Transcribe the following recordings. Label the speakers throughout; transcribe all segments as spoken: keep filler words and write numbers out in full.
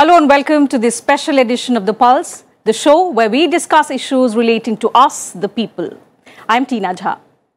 Speaker 1: Hello and welcome to this special edition of The Pulse, the show where we discuss issues relating to us, the people. I'm Tina Jha.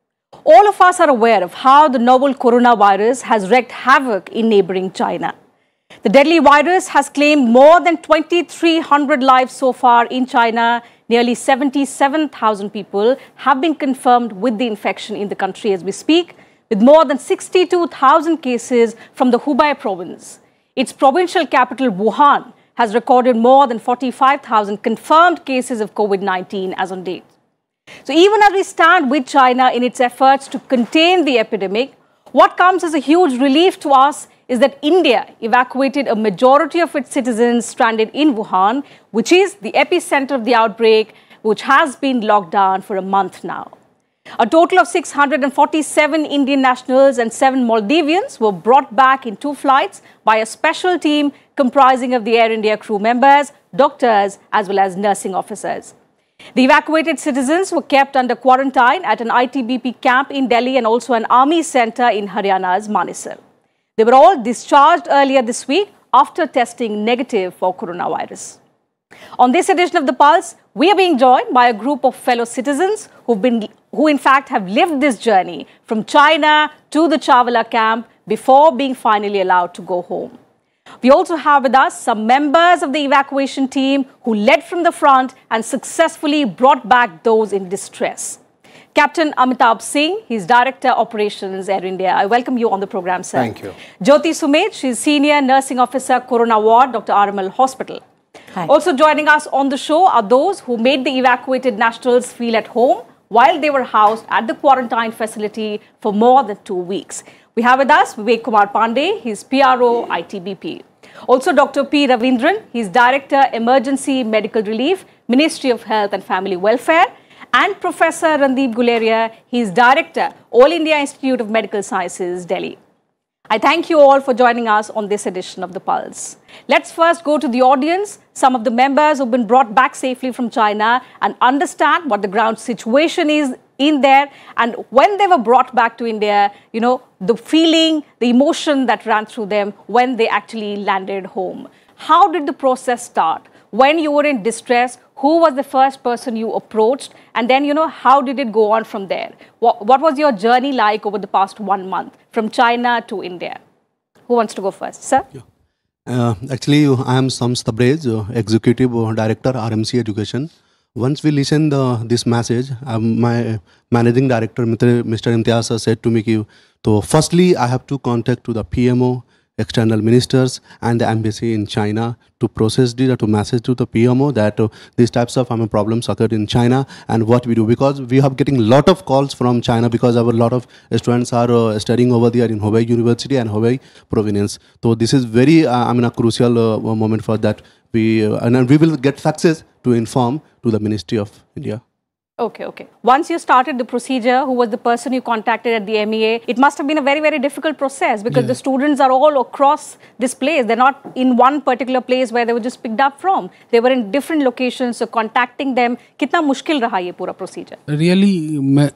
Speaker 1: All of us are aware of how the novel coronavirus has wreaked havoc in neighboring China. The deadly virus has claimed more than twenty-three hundred lives so far in China. Nearly seventy-seven thousand people have been confirmed with the infection in the country as we speak, with more than sixty-two thousand cases from the Hubei province. Its provincial capital, Wuhan, has recorded more than forty-five thousand confirmed cases of COVID nineteen as on date. So even as we stand with China in its efforts to contain the epidemic, what comes as a huge relief to us is that India evacuated a majority of its citizens stranded in Wuhan, which is the epicenter of the outbreak, which has been locked down for a month now. A total of six hundred forty-seven Indian nationals and seven Maldivians were brought back in two flights by a special team comprising of the Air India crew members, doctors, as well as nursing officers. The evacuated citizens were kept under quarantine at an I T B P camp in Delhi and also an army center in Haryana's Manesar. They were all discharged earlier this week after testing negative for coronavirus. On this edition of The Pulse, we are being joined by a group of fellow citizens who've been, who in fact have lived this journey from China to the Chawla camp before being finally allowed to go home. We also have with us some members of the evacuation team who led from the front and successfully brought back those in distress. Captain Amitabh Singh, he's Director Operations Air India. I welcome you on the program, sir.
Speaker 2: Thank you.
Speaker 1: Jyoti Sumit, she's Senior Nursing Officer, Corona Ward, Doctor R M L Hospital. Hi. Also joining us on the show are those who made the evacuated nationals feel at home while they were housed at the quarantine facility for more than two weeks. We have with us Vivek Kumar Pandey, he's P R O, I T B P. Also Doctor P. Ravindran, he's Director Emergency Medical Relief, Ministry of Health and Family Welfare. And Professor Randeep Guleria, he's Director, All India Institute of Medical Sciences, Delhi. I thank you all for joining us on this edition of The Pulse. Let's first go to the audience, some of the members who've been brought back safely from China, and understand what the ground situation is in there. And when they were brought back to India, you know, the feeling, the emotion that ran through them when they actually landed home. How did the process start? When you were in distress, who was the first person you approached? And then, you know, how did it go on from there? What, what was your journey like over the past one month from China to India? Who wants to go first? Sir?
Speaker 2: Yeah. Uh, actually, I am Shams Tabrez, uh, Executive Director, R M C Education. Once we listened uh, this message, um, my Managing Director, Mister Imtiaz, said to me, so firstly, I have to contact to the P M O, external ministers and the embassy in China to process this, to message to the P M O that uh, these types of um, problems occurred in China and what we do, because we have getting a lot of calls from China because our lot of students are uh, studying over there in Hubei University and Hubei province. So this is very, uh, I mean, a crucial uh, moment for that. We uh, and we will get success to inform to the Ministry of India.
Speaker 1: Okay, okay. Once you started the procedure, who was the person you contacted at the M E A? It must have been a very, very difficult process because yeah. the students are all across this place. They're not in one particular place where they were just picked up from. They were in different locations. So contacting them, कितना मुश्किल रहा ये पूरा procedure?
Speaker 3: Really, मैं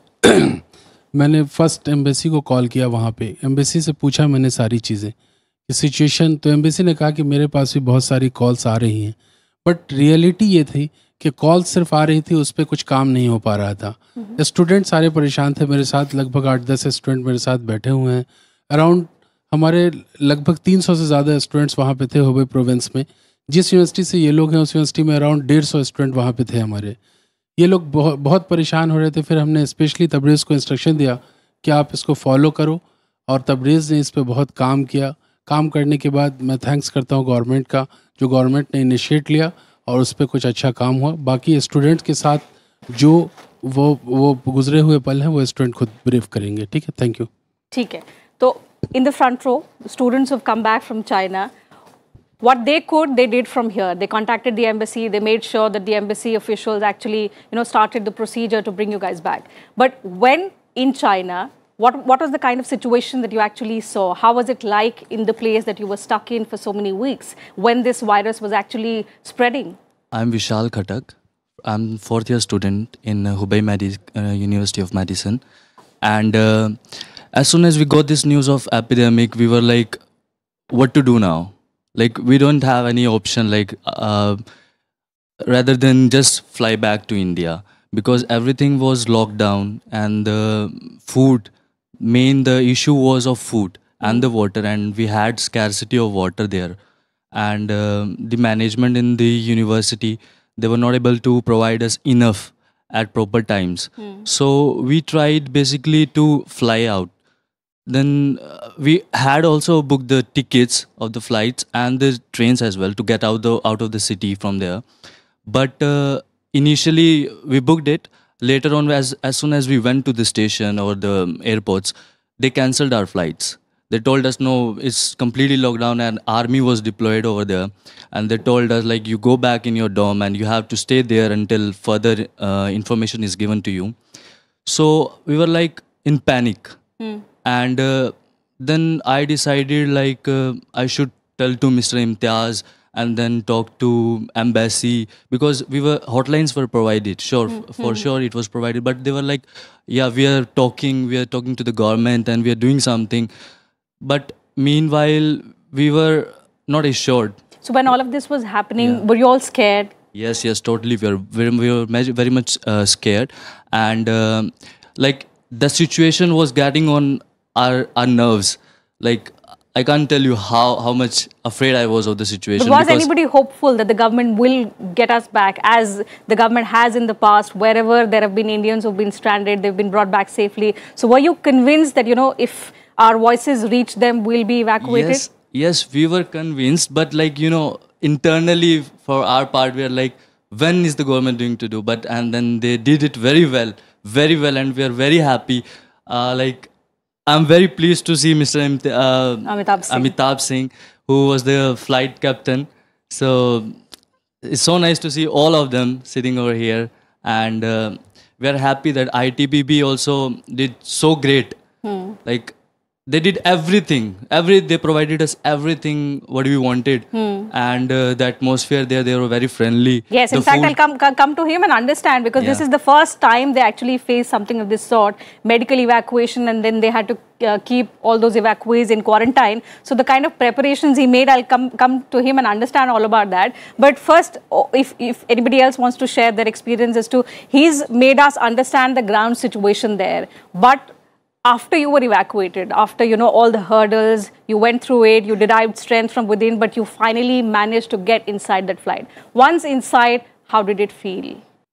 Speaker 3: मैंने first embassy को call किया वहाँ पे. Embassy से पूछा मैंने सारी चीज़ें. Situation तो embassy ने कहा कि मेरे पास भी बहुत सारी calls आ रही हैं. But reality ये थी कि कॉल सिर्फ आ रही थी, उस पर कुछ काम नहीं हो पा रहा था. स्टूडेंट सारे परेशान थे. मेरे साथ लगभग आठ दस स्टूडेंट मेरे साथ बैठे हुए हैं. अराउंड हमारे लगभग तीन सौ से ज़्यादा स्टूडेंट्स वहाँ पे थे हुबे प्रोविंस में. जिस यूनिवर्सिटी से ये लोग हैं उस यूनिवर्सिटी में अराउंड डेढ़ सौ स्टूडेंट वहाँ पे थे हमारे. ये लोग बहुत बहुत परेशान हो रहे थे. फिर हमने स्पेशली तबरेज़ को इंस्ट्रक्शन दिया कि आप इसको फॉलो करो, और तबरेज़ ने इस पर बहुत काम किया. काम करने के बाद मैं थैंक्स करता हूँ गवर्नमेंट का, जो गवर्नमेंट ने इनिशिएट लिया और उस पर कुछ अच्छा काम हुआ. बाकी स्टूडेंट्स के साथ जो वो वो गुजरे हुए पल हैं वो स्टूडेंट खुद ब्रीफ करेंगे. ठीक है, थैंक यू.
Speaker 1: ठीक है. तो in the front row, students have come back from China. What they could, they did from here. They contacted the embassy. They made sure that the embassy officials actually, you know, started the procedure to bring you guys back. But when in China, what what was the kind of situation that you actually saw? How was it like in the place that you were stuck in for so many weeks when this virus was actually spreading?
Speaker 4: I'm Vishal Khatak. I'm fourth year student in uh, Hubei Medi uh, University of Medicine. And uh, as soon as we got this news of epidemic, we were like, what to do now? Like we don't have any option like uh, rather than just fly back to India, because everything was locked down, and the food, main the issue was of food and the water, and we had scarcity of water there. And uh, the management in the university, they were not able to provide us enough at proper times. So we tried basically to fly out. Then uh, we had also booked the tickets of the flights and the trains as well to get out the out of the city from there. But uh, initially we booked it. Later on, as as soon as we went to the station or the airports, they cancelled our flights. They told us no, it's completely locked down, and army was deployed over there. And they told us like, you go back in your dorm and you have to stay there until further uh, information is given to you. So we were like in panic. And uh, then I decided like uh, I should tell to Mister Imtiaz and then talk to embassy, because we were hotlines were provided. Sure, f- for sure it was provided, but they were like, yeah, we are talking, we are talking to the government and we are doing something. But meanwhile, we were not assured.
Speaker 1: So when all of this was happening,
Speaker 4: Yeah.
Speaker 1: were you all scared?
Speaker 4: Yes, yes, totally. We were very, we were me- very much uh, scared, and um like the situation was getting on our our nerves. Like I can't tell you how how much afraid I was of the situation.
Speaker 1: But was
Speaker 4: because-
Speaker 1: anybody hopeful that the government will get us back, as the government has in the past, wherever there have been Indians who've been stranded, they've been brought back safely? So were you convinced that, you know, if our voices reach them, we'll be evacuated?
Speaker 4: Yes, yes, we were convinced, but like you know, internally for our part, we are like, when is the government doing to do? But and then they did it very well, very well, and we are very happy. Uh, like I'm very pleased to see Mister Imti- uh,
Speaker 1: Amitabh Singh.
Speaker 4: Amitabh Singh, who was the flight captain. So it's so nice to see all of them sitting over here, and uh, we are happy that I T B B also did so great. Like they did everything. Every they provided us everything what we wanted, and uh, the atmosphere there, they were very friendly.
Speaker 1: Yes, in
Speaker 4: The
Speaker 1: fact,
Speaker 4: food-
Speaker 1: I'll come, come come to him and understand, because this
Speaker 4: Yeah.
Speaker 1: is the first time they actually faced something of this sort, medical evacuation, and then they had to uh, keep all those evacuees in quarantine. So the kind of preparations he made, I'll come come to him and understand all about that. But first, oh, if, if anybody else wants to share their experience as to, he's made us understand the ground situation there. But after you were evacuated, after, you know, all the hurdles, you went through it, you derived strength from within, but you finally managed to get inside that flight. Once inside, how did it feel?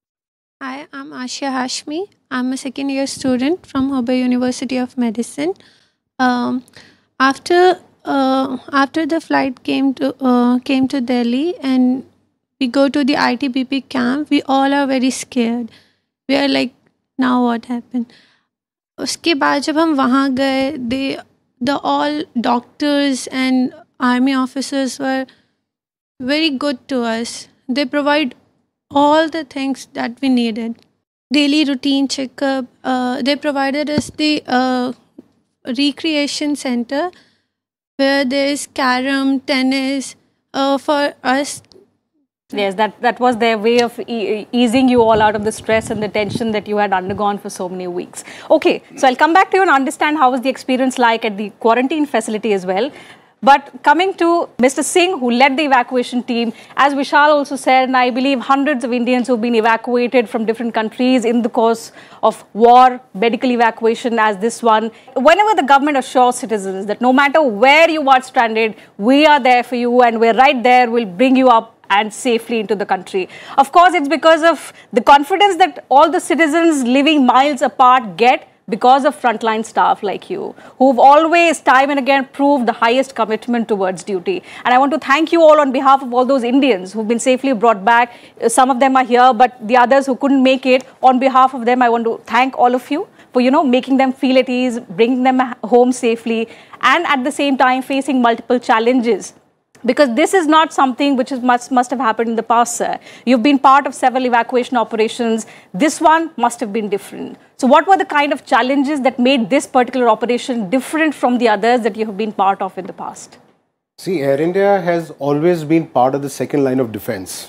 Speaker 5: Hi, I'm Ashia Hashmi. I'm a second year student from Hubei University of Medicine. Um, after uh, after the flight came to uh, came to Delhi and we go to the I T B P camp, we all are very scared. We are like, now what happened? उसके बाद जब हम वहाँ गए, they the all doctors and army officers were very good to us. They provide all the things that we needed. Daily routine checkup. Uh, they provided us the uh, recreation center where there is carom, tennis. Uh, for us,
Speaker 1: Yes, that, that was their way of e- easing you all out of the stress and the tension that you had undergone for so many weeks. Okay, so I'll come back to you and understand how was the experience like at the quarantine facility as well. But coming to Mister Singh, who led the evacuation team, as Vishal also said, and I believe hundreds of Indians who've been evacuated from different countries in the course of war, medical evacuation as this one. Whenever the government assures citizens that no matter where you are stranded, we are there for you and we're right there, we'll bring you up and safely into the country. Of course, it's because of the confidence that all the citizens living miles apart get because of frontline staff like you, who've always time and again proved the highest commitment towards duty. And I want to thank you all on behalf of all those Indians who've been safely brought back. Some of them are here, but the others who couldn't make it, on behalf of them, I want to thank all of you for, you know, making them feel at ease, bringing them home safely, and at the same time facing multiple challenges. Because this is not something which is must, must have happened in the past, sir. You've been part of several evacuation operations. This one must have been different. So what were the kind of challenges that made this particular operation different from the others that you have been part of in the past?
Speaker 6: See, Air India has always been part of the second line of defense.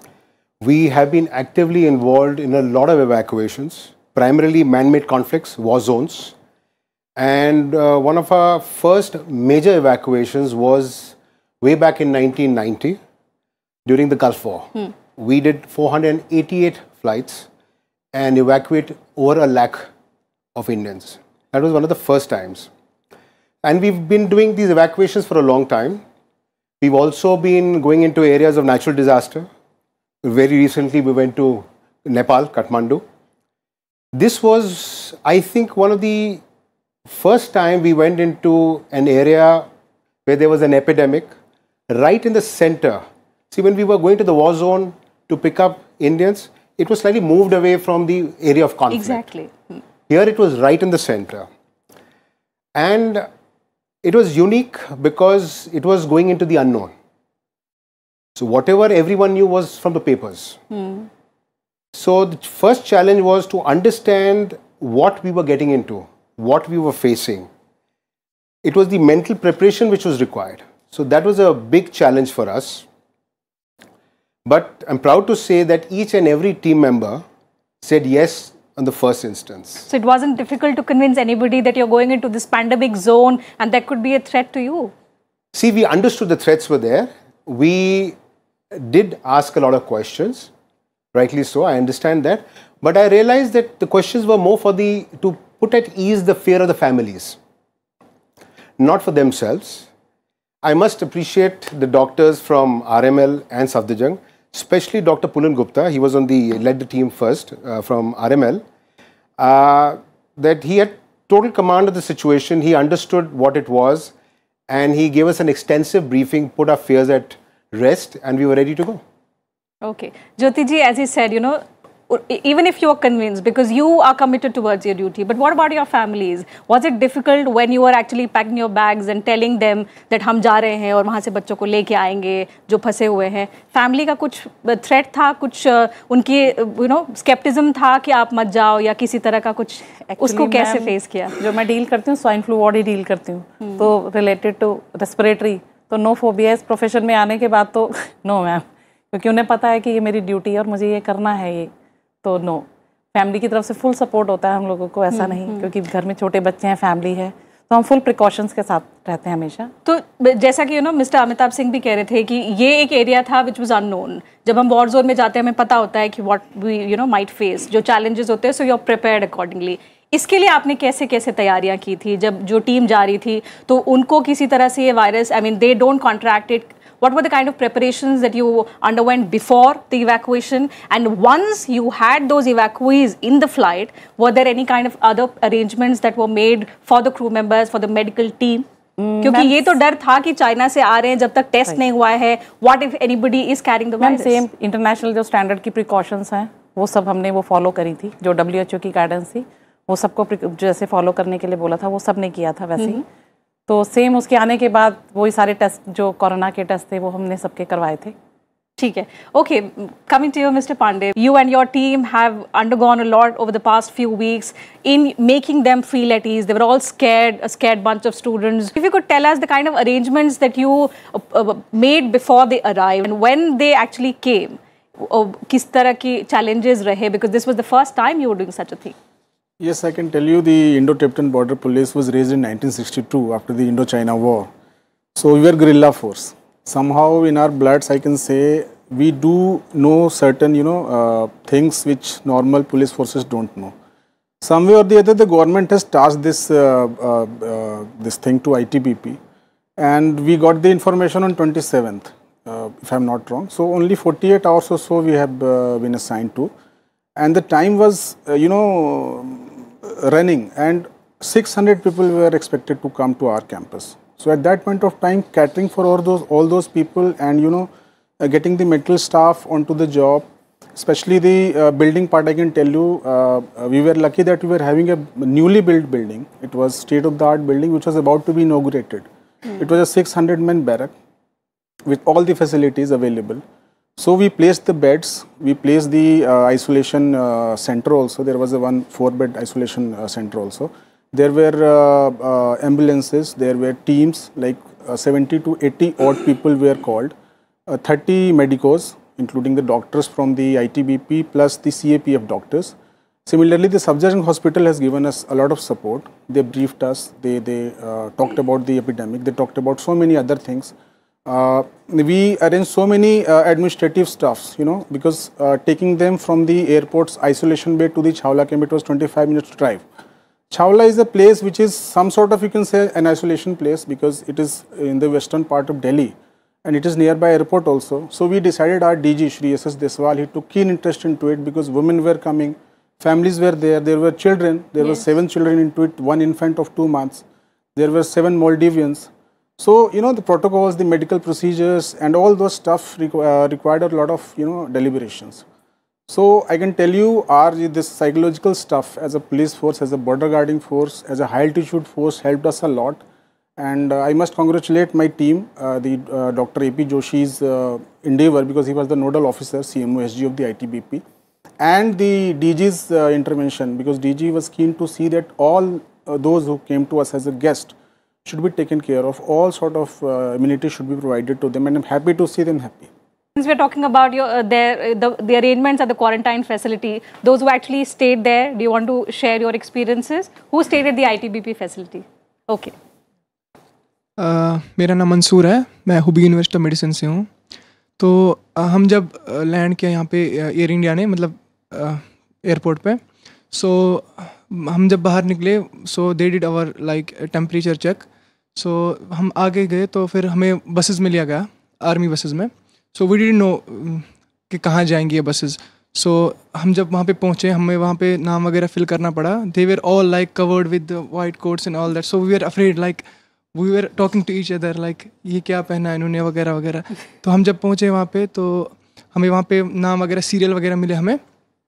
Speaker 6: We have been actively involved in a lot of evacuations, primarily man-made conflicts, war zones. And uh, one of our first major evacuations was way back in nineteen ninety during the Gulf War. Hmm. We did four hundred eighty-eight flights and evacuate over a lakh of Indians. That was one of the first times. And we've been doing these evacuations for a long time. We've also been going into areas of natural disaster. Very recently, we went to Nepal, Kathmandu. This was, I think, one of the first time we went into an area where there was an epidemic, right in the center. See, when we were going to the war zone to pick up Indians, it was slightly moved away from the area of conflict.
Speaker 1: Exactly.
Speaker 6: Here it was right in the center. And it was unique because it was going into the unknown. So whatever everyone knew was from the papers. Hmm. So the first challenge was to understand what we were getting into, what we were facing. It was the mental preparation which was required. So that was a big challenge for us. But I'm proud to say that each and every team member said yes on the first instance.
Speaker 1: So it wasn't difficult to convince anybody that you're going into this pandemic zone and there could be a threat to you?
Speaker 6: See, we understood the threats were there. We did ask a lot of questions, rightly so, I understand that. But I realized that the questions were more for the, to put at ease the fear of the families, not for themselves. I must appreciate the doctors from R M L and Safdarjung, especially Doctor Pulan Gupta. He was on the, led the team first uh, from R M L. Uh, that he had total command of the situation. He understood what it was and he gave us an extensive briefing, put our fears at rest, and we were ready to go.
Speaker 1: Okay. Jyoti ji, as he said, you know, even if you are convinced, because you are committed towards your duty, but what about your families? Was it difficult when you were actually packing your bags and telling them that हम जा रहे हैं और वहाँ से बच्चों को लेके आएंगे जो फंसे हुए हैं? Family का कुछ threat था, कुछ उनकी you know skepticism था कि आप मत जाओ या किसी तरह का कुछ, उसको कैसे face किया?
Speaker 7: जो मैं डील करती हूँ स्वाइन फ्लू वार्ड ही डील करती हूँ, तो related to respiratory, तो no phobia इस प्रोफेशन में आने के बाद तो no मैम, क्योंकि उन्हें पता है कि ये मेरी ड्यूटी है और मुझे ये करना है ये, तो नो, फैमिली की तरफ से फुल सपोर्ट होता है हम लोगों को, ऐसा नहीं क्योंकि घर में छोटे बच्चे हैं, फैमिली है, तो हम फुल प्रिकॉशंस के साथ रहते हैं हमेशा।
Speaker 1: तो जैसा कि you know mister Amitabh Singh भी कह रहे थे कि ये एक एरिया था विच वाज अननोन। जब हम वॉर जोन में जाते हैं हमें पता होता है कि what we you know might face, जो चैलेंजेस होते हैं, so you are prepared accordingly. इसके लिए आपने कैसे कैसे तैयारियां की थी? जब जो टीम जा रही थी तो उनको किसी तरह से ये virus, I mean they don't contract it, what were the kind of preparations that you underwent before the evacuation, and once you had those evacuees in the flight, were there any kind of other arrangements that were made for the crew members, for the medical team? mm, क्योंकि ये तो डर था कि China से आ रहे हैं, जब तक टेस्ट right. नहीं हुआ है, what if anybody is carrying the virus?
Speaker 7: Same international जो स्टैंडर्ड की प्रिकॉशंस हैं वो सब हमने वो फॉलो करी थी, जो डब्ल्यू एच ओ की गाइडेंस थी वो सबको जैसे फॉलो करने के लिए बोला था वो सब ने किया था वैसे ही। तो सेम उसके आने के बाद वही सारे टेस्ट जो कोरोना के टेस्ट थे वो हमने सबके करवाए थे।
Speaker 1: ठीक है, okay, coming to you mister Pandey, you and your team have undergone a lot over the past few weeks in making them feel at ease. They were all scared, a scared bunch of students. If you could tell us the kind of arrangements that you made before they arrive and when they actually came, किस तरह की challenges रहे, because this was the first time you were doing such a thing.
Speaker 8: Yes, I can tell you the Indo-Tibetan Border Police was raised in nineteen sixty-two after the Indo-China War. So we were guerrilla force. Somehow in our bloods, I can say, we do know certain, you know, uh, things which normal police forces don't know. Some way or the other, the government has tasked this uh, uh, uh, this thing to I T B P, and we got the information on twenty-seventh, uh, if I'm not wrong. So only forty-eight hours or so we have uh, been assigned to. And the time was, uh, you know, running, and six hundred people were expected to come to our campus. So at that point of time, catering for all those all those people, and you know, uh, getting the medical staff onto the job, especially the uh, building part, I can tell you, uh, we were lucky that we were having a newly built building. It was state-of-the-art building which was about to be inaugurated. Mm. It was a six hundred man barrack with all the facilities available. So we placed the beds, we placed the uh, isolation uh, center also. There was a one four bed isolation uh, center also. There were uh, uh, ambulances, there were teams, like uh, seventy to eighty odd people were called, uh, thirty medicos, including the doctors from the I T B P plus the C A P F doctors. Similarly, the Safdarjung hospital has given us a lot of support. They briefed us, they, they uh, talked about the epidemic, they talked about so many other things. Uh, we arrange so many uh, administrative stuffs, you know, because uh, taking them from the airport's isolation bay to the Chawla camp, it was twenty-five minutes drive. Chawla is a place which is some sort of, you can say, an isolation place because it is in the western part of Delhi and it is nearby airport also. So we decided, our D G Shri S S Deswal, he took keen interest into it because women were coming, families were there, there were children, there yes. were seven children into it, one infant of two months, there were seven Maldivians. So, you know, the protocols, the medical procedures and all those stuff requ uh, required a lot of, you know, deliberations. So I can tell you, our this psychological stuff as a police force, as a border guarding force, as a high altitude force helped us a lot. And uh, I must congratulate my team, uh, the uh, Doctor A P Joshi's uh, endeavor, because he was the nodal officer, C M O S G of the I T B P, and the D G's uh, intervention, because D G was keen to see that all uh, those who came to us as a guest should be taken care of. All sort of uh, amenities should be provided to them, and I'm happy to see them happy.
Speaker 1: Since we're talking about your uh, their, uh, the, the arrangements at the quarantine facility, those who actually stayed there, do you want to share your experiences? Who stayed at the I T B P facility? Okay.
Speaker 9: Uh, मेरा नाम मंसूर है, मैं हुबी university of medicine से हूँ. तो uh, हम जब land uh, किया यहाँ पे एयर इंडिया ने, मतलब एयरपोर्ट uh, पे, सो so, हम जब बाहर निकले, so they did our like temperature check. So हम आगे गए तो फिर हमें बसेस में लिया गया, आर्मी बसेस में. सो वी डिडंट नो कि कहाँ जाएंगी ये बसेस. सो so, हम जब वहाँ पे पहुँचे, हमें वहाँ पे नाम वगैरह फिल करना पड़ा. They were all like covered with white coats and all that. So we were afraid, like we were talking to each other, like ये क्या पहना है इन्होंने वगैरह वगैरह. तो हम जब पहुँचे वहाँ पे, तो हमें वहाँ पे नाम वगैरह, सीरियल वगैरह मिले हमें.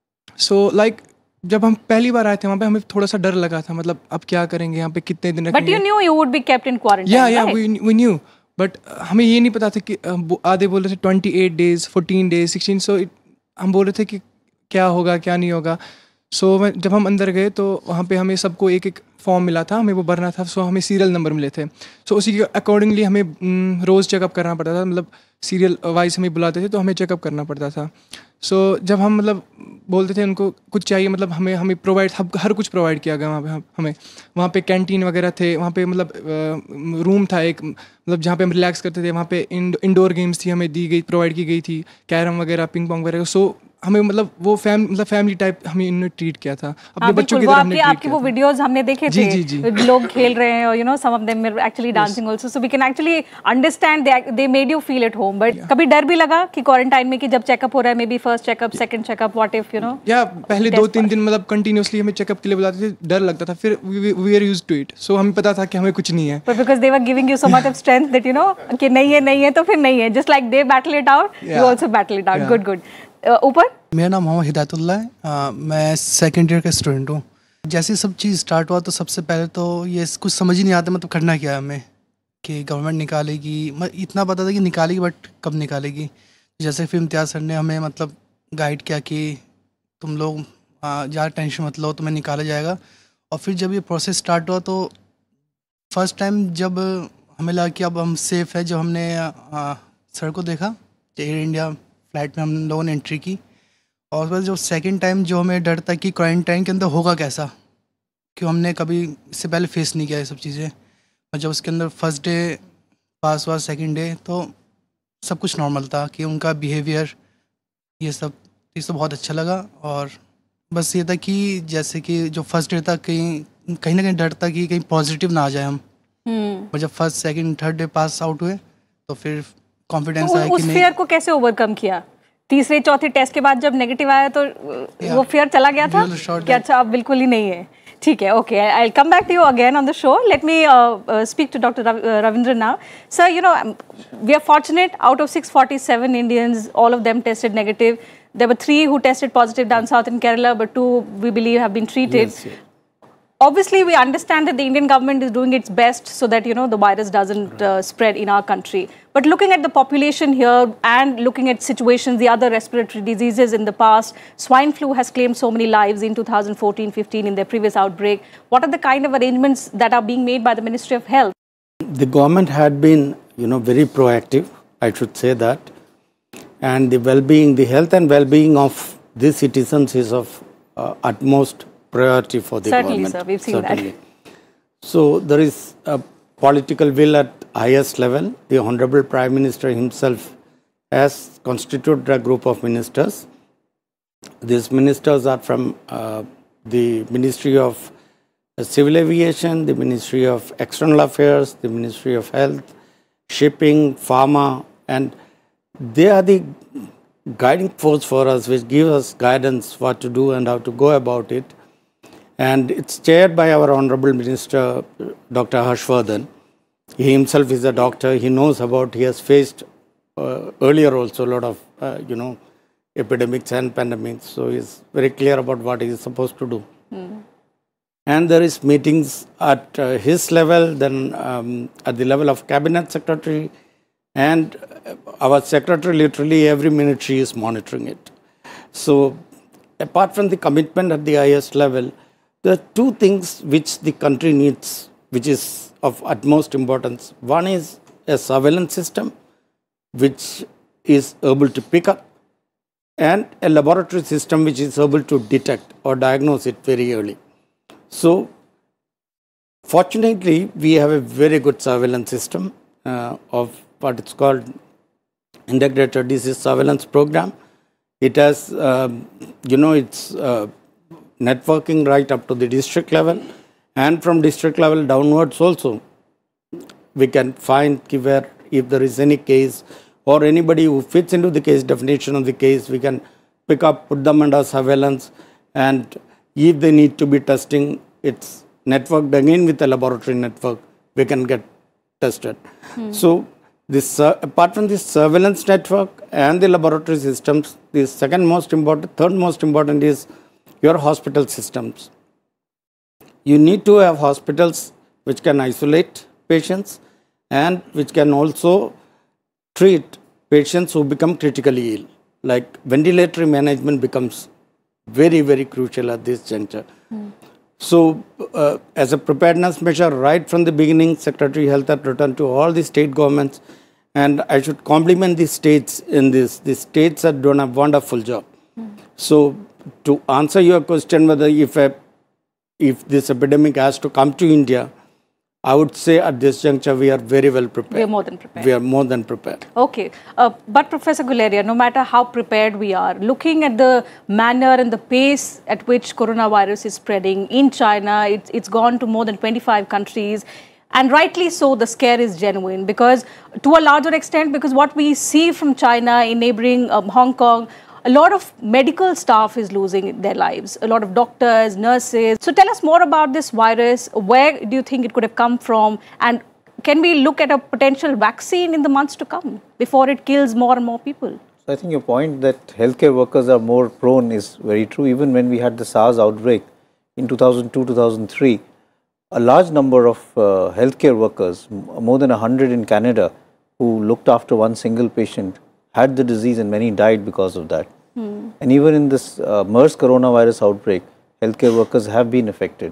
Speaker 9: सो so, लाइक like, जब हम पहली बार आए थे वहाँ पे, हमें थोड़ा सा डर लगा था, मतलब अब क्या करेंगे यहाँ पे, कितने दिन रखेंगे.
Speaker 1: But you knew you would be kept in quarantine,
Speaker 9: yeah, yeah,
Speaker 1: right?
Speaker 9: we we knew. But हमें ये नहीं पता था कि आधे बोल रहे थे twenty eight days, fourteen days, sixteen. So हम बोल रहे थे कि क्या होगा क्या नहीं होगा. सो so, जब हम अंदर गए तो वहाँ पे हमें सबको एक एक फॉर्म मिला था, हमें वो भरना था. सो so, हमें सीरियल नंबर मिले थे. सो so, उसी के अकॉर्डिंगली हमें रोज़ चेकअप करना पड़ता था, मतलब सीरियल वाइज हमें बुलाते थे तो हमें चेकअप करना पड़ता था. सो so, जब हम मतलब बोलते थे उनको कुछ चाहिए, मतलब हमें हमें प्रोवाइड हर कुछ प्रोवाइड किया गया वहाँ पे. हमें वहाँ पे कैंटीन वगैरह थे, वहाँ पे मतलब रूम था एक, मतलब जहाँ पे हम रिलैक्स करते थे. वहाँ पे इंडोर गेम्स थी, हमें दी गई, प्रोवाइड की गई थी, कैरम वगैरह, पिंग पोंग वगैरह. सो हमें मतलब वो फैम मतलब फैमिली टाइप हमें इन्होंने ट्रीट किया था, अपने बच्चों की तरह हमने ट्रीट किया. आपकी
Speaker 1: वो वीडियोस हमने देखे थे, जी, जी, जी. लोग खेल रहे हैं और you know some of them are actually dancing also, so we can actually understand they made you feel at home. But कभी डर भी लगा कि क्वारंटाइन में कि जब चेकअप हो रहा है, maybe first checkup, second checkup, what if you know.
Speaker 9: या पहले दो तीन दिन मतलब कंटिन्यूअसली हमें चेकअप के लिए बुलाते थे, डर लगता था. फिर we are used to it. So हमें पता था कि हमें कुछ नहीं है,
Speaker 1: but because they were giving you so much of strength that you know कि नहीं है नहीं है तो फिर नहीं है. Just like they battle it out, you also battle it out. Good good. ऊपर
Speaker 10: मेरा नाम मोहम्मद हिदायतुल्ला है, uh, मैं सेकेंड ईयर का स्टूडेंट हूँ. जैसे सब चीज़ स्टार्ट हुआ तो सबसे पहले तो ये कुछ समझ ही नहीं आता मतलब करना क्या है हमें, कि गवर्नमेंट निकालेगी. इतना पता था कि निकालेगी, बट कब निकालेगी. जैसे फिर इम्तियाज़ सर ने हमें मतलब गाइड किया कि तुम लोग ज़्यादा टेंशन मत लो, तुम्हें निकाला जाएगा. और फिर जब ये प्रोसेस स्टार्ट हुआ तो फर्स्ट टाइम जब हमें लगा कि अब हम सेफ़ है, जब हमने आ, सर को देखा, एयर इंडिया फ्लाइट में हम लोगों ने एंट्री की. और बस जो सेकंड टाइम जो हमें डर था कि क्वारंटाइन के अंदर होगा कैसा, कि हमने कभी इससे पहले फेस नहीं किया ये सब चीज़ें. और जब उसके अंदर फर्स्ट डे पास हुआ, सेकंड डे तो सब कुछ नॉर्मल था, कि उनका बिहेवियर ये सब ये सब बहुत अच्छा लगा. और बस ये था कि जैसे कि जो फर्स्ट डे था, कहीं कहीं ना कहीं डर था कि कहीं पॉजिटिव ना आ जाए हम. और जब first second third day pass out हुए तो फिर कॉन्फिडेंस आया कि नहीं.
Speaker 1: उस फियर को कैसे ओवरकम किया? तीसरे चौथे टेस्ट के बाद जब नेगेटिव आया तो वो फियर चला गया था कि अच्छा अब बिल्कुल ही नहीं है. ठीक है, okay, I will come back to you again on the show. Let me speak to doctor Ravindra now. Sir, you know we are fortunate, out of six forty-seven Indians, all of them tested negative. There were three who tested positive down south in Kerala, but two we believe have been treated. Yes, yes. Obviously, we understand that the Indian government is doing its best so that, you know, the virus doesn't uh, spread in our country. But looking at the population here and looking at situations, the other respiratory diseases in the past, swine flu has claimed so many lives in two thousand fourteen fifteen in their previous outbreak. What are the kind of arrangements that are being made by the Ministry of Health?
Speaker 11: The government had been, you know, very proactive, I should say that. And the well-being, the health and well-being of these citizens is of uh, utmost priority for the
Speaker 1: Certainly,
Speaker 11: government.
Speaker 1: Certainly, sir. We've seen Certainly. that.
Speaker 11: So there is a political will at highest level. The Honorable Prime Minister himself has constituted a group of ministers. These ministers are from uh, the Ministry of Civil Aviation, the Ministry of External Affairs, the Ministry of Health, Shipping, Pharma, and they are the guiding force for us, which give us guidance what to do and how to go about it. And it's chaired by our Honorable Minister, Doctor Harshvardhan. He himself is a doctor. He knows about, he has faced uh, earlier also a lot of, uh, you know, epidemics and pandemics. So he's very clear about what he is supposed to do. Mm. And there is meetings at uh, his level, then um, at the level of Cabinet Secretary, and our Secretary literally every minute she is monitoring it. So apart from the commitment at the highest level, there are two things which the country needs, which is of utmost importance. One is a surveillance system, which is able to pick up, and a laboratory system which is able to detect or diagnose it very early. So, fortunately, we have a very good surveillance system uh, of what it's called Integrated Disease Surveillance Program. It has, um, you know, it's uh, networking right up to the district level, and from district level downwards also, we can find where if there is any case or anybody who fits into the case definition of the case, we can pick up, put them under surveillance, and if they need to be testing, it's networked again with a laboratory network, we can get tested. Hmm. So, this uh, apart from this surveillance network and the laboratory systems, the second most important, third most important is your hospital systems. You need to have hospitals which can isolate patients and which can also treat patients who become critically ill. Like ventilatory management becomes very, very crucial at this juncture. Mm. So, uh, as a preparedness measure, right from the beginning, Secretary of Health had written to all the state governments, and I should compliment the states in this. The states have done a wonderful job. Mm. So, to answer your question whether if a, if this epidemic has to come to India, I would say at this juncture we are very well prepared.
Speaker 1: We are more than prepared.
Speaker 11: We are more than prepared.
Speaker 1: Okay. Uh, but Professor Guleria, no matter how prepared we are, looking at the manner and the pace at which coronavirus is spreading in China, it, it's gone to more than twenty-five countries. And rightly so, the scare is genuine because to a larger extent, because what we see from China in neighboring um, Hong Kong, a lot of medical staff is losing their lives, a lot of doctors, nurses. So tell us more about this virus. Where do you think it could have come from? And can we look at a potential vaccine in the months to come before it kills more and more people?
Speaker 12: So I think your point that healthcare workers are more prone is very true. Even when we had the SARS outbreak in two thousand two, two thousand three, a large number of uh, healthcare workers, more than one hundred in Canada, who looked after one single patient, had the disease and many died because of that. Hmm. And even in this uh, MERS coronavirus outbreak, healthcare workers have been affected.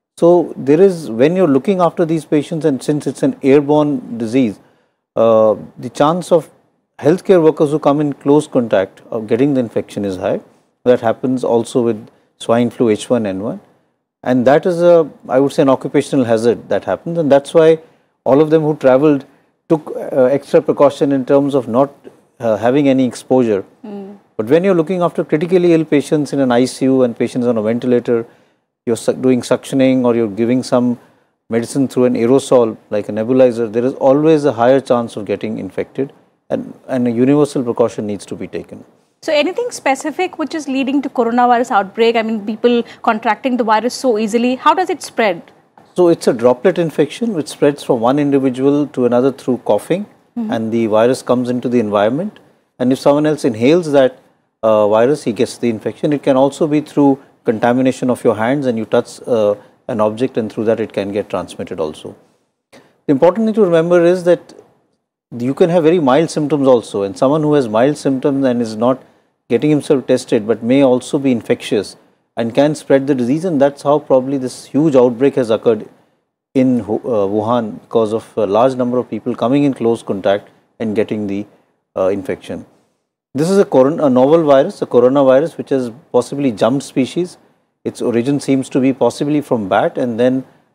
Speaker 12: So there is, when you're looking after these patients, and since it's an airborne disease, uh, the chance of healthcare workers who come in close contact of getting the infection is high. That happens also with swine flu H one N one. And that is a, I would say, an occupational hazard that happens. And that's why all of them who traveled took uh, extra precaution in terms of not uh, having any exposure. Mm. But when you're looking after critically ill patients in an I C U and patients on a ventilator, you're su doing suctioning or you're giving some medicine through an aerosol like a nebulizer, there is always a higher chance of getting infected, and, and a universal precaution needs to be taken.
Speaker 1: So anything specific which is leading to coronavirus outbreak? I mean, people contracting the virus so easily, how does it spread?
Speaker 12: So it's a droplet infection which spreads from one individual to another through coughing, mm-hmm. and the virus comes into the environment. And if someone else inhales that uh, virus, he gets the infection. It can also be through contamination of your hands, and you touch uh, an object, and through that it can get transmitted also. The important thing to remember is that you can have very mild symptoms also, and someone who has mild symptoms and is not getting himself tested but may also be infectious and can spread the disease, and that's how probably this huge outbreak has occurred in uh, Wuhan, because of a large number of people coming in close contact and getting the uh, infection. This is a, a novel virus, a coronavirus, which has possibly jumped species. Its origin seems to be possibly from bat, and then